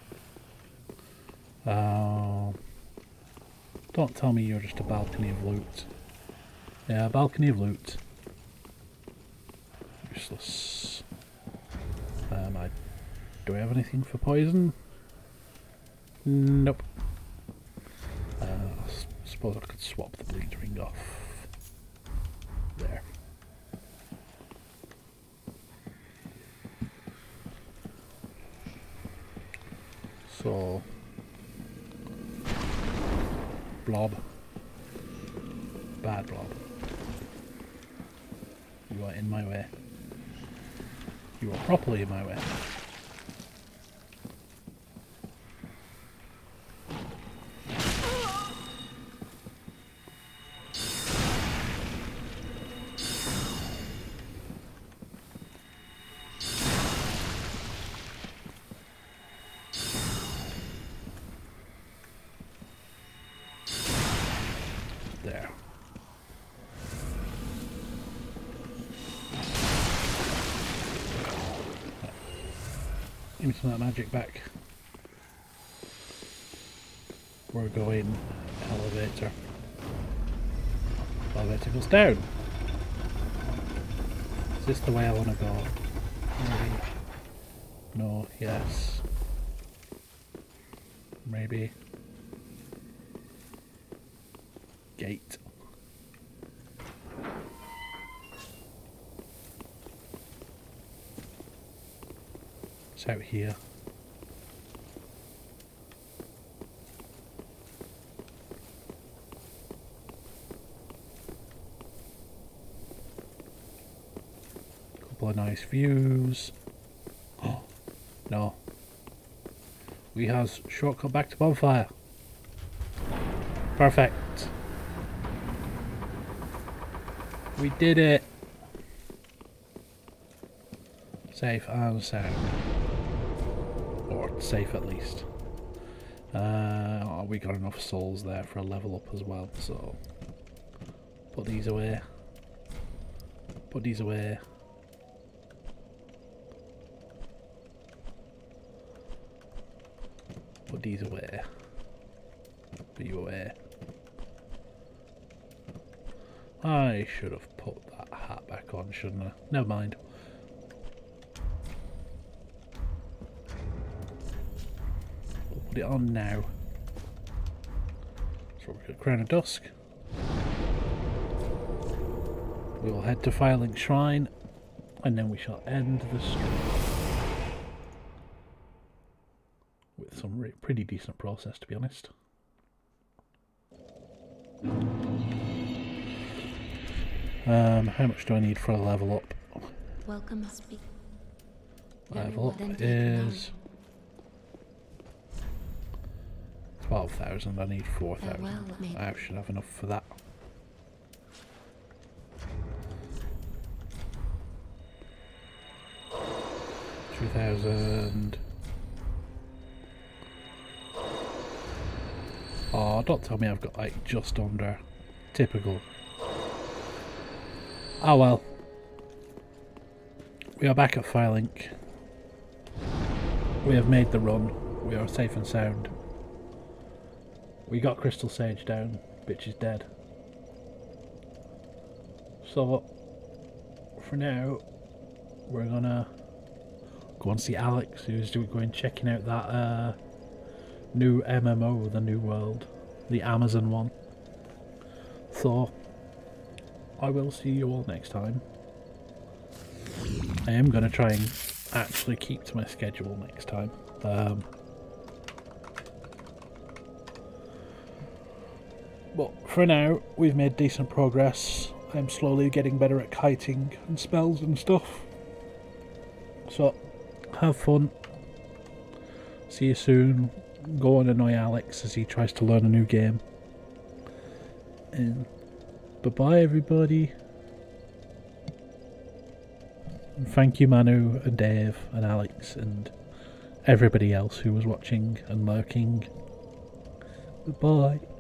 Uh, don't tell me you're just a balcony of loot. Yeah, balcony of loot. Useless. Um, I, do I have anything for poison? Nope. Uh, I suppose I could swap the bleed ring off. There. So, blob, bad blob, you are in my way, you are properly in my way. There. Give me some of that magic back. We're going elevator. Elevator goes down. Is this the way I want to go? Maybe. No, yes. Maybe. Gate. It's out here. Couple of nice views. Oh, no. We have shortcut back to bonfire. Perfect. We did it! Safe and sound. Or safe at least. Uh, oh, we got enough souls there for a level up as well, so... Put these away. Put these away. Put these away. Put you away. I should have put that hat back on, shouldn't I? Never mind. We'll put it on now. So we've got Crown of Dusk. We will head to Firelink Shrine, and then we shall end the stream with some re pretty decent process, to be honest. Um, how much do I need for a level up? Welcome, speak. Level up is twelve thousand. I need four thousand. I should have enough for that. Two thousand. Oh, don't tell me I've got like just under. Typical. Oh well. We are back at Firelink. We have made the run. We are safe and sound. We got Crystal Sage down. Bitch is dead. So, for now, we're gonna go and see Alex, who's going checking out that uh, new M M O, the New World, the Amazon one. So, I will see you all next time. I am going to try and actually keep to my schedule next time. Um, but for now, we've made decent progress. I'm slowly getting better at kiting and spells and stuff. So, have fun. See you soon. Go and annoy Alex as he tries to learn a new game. And bye-bye, everybody. And thank you, Manu and Dave and Alex and everybody else who was watching and lurking. Goodbye.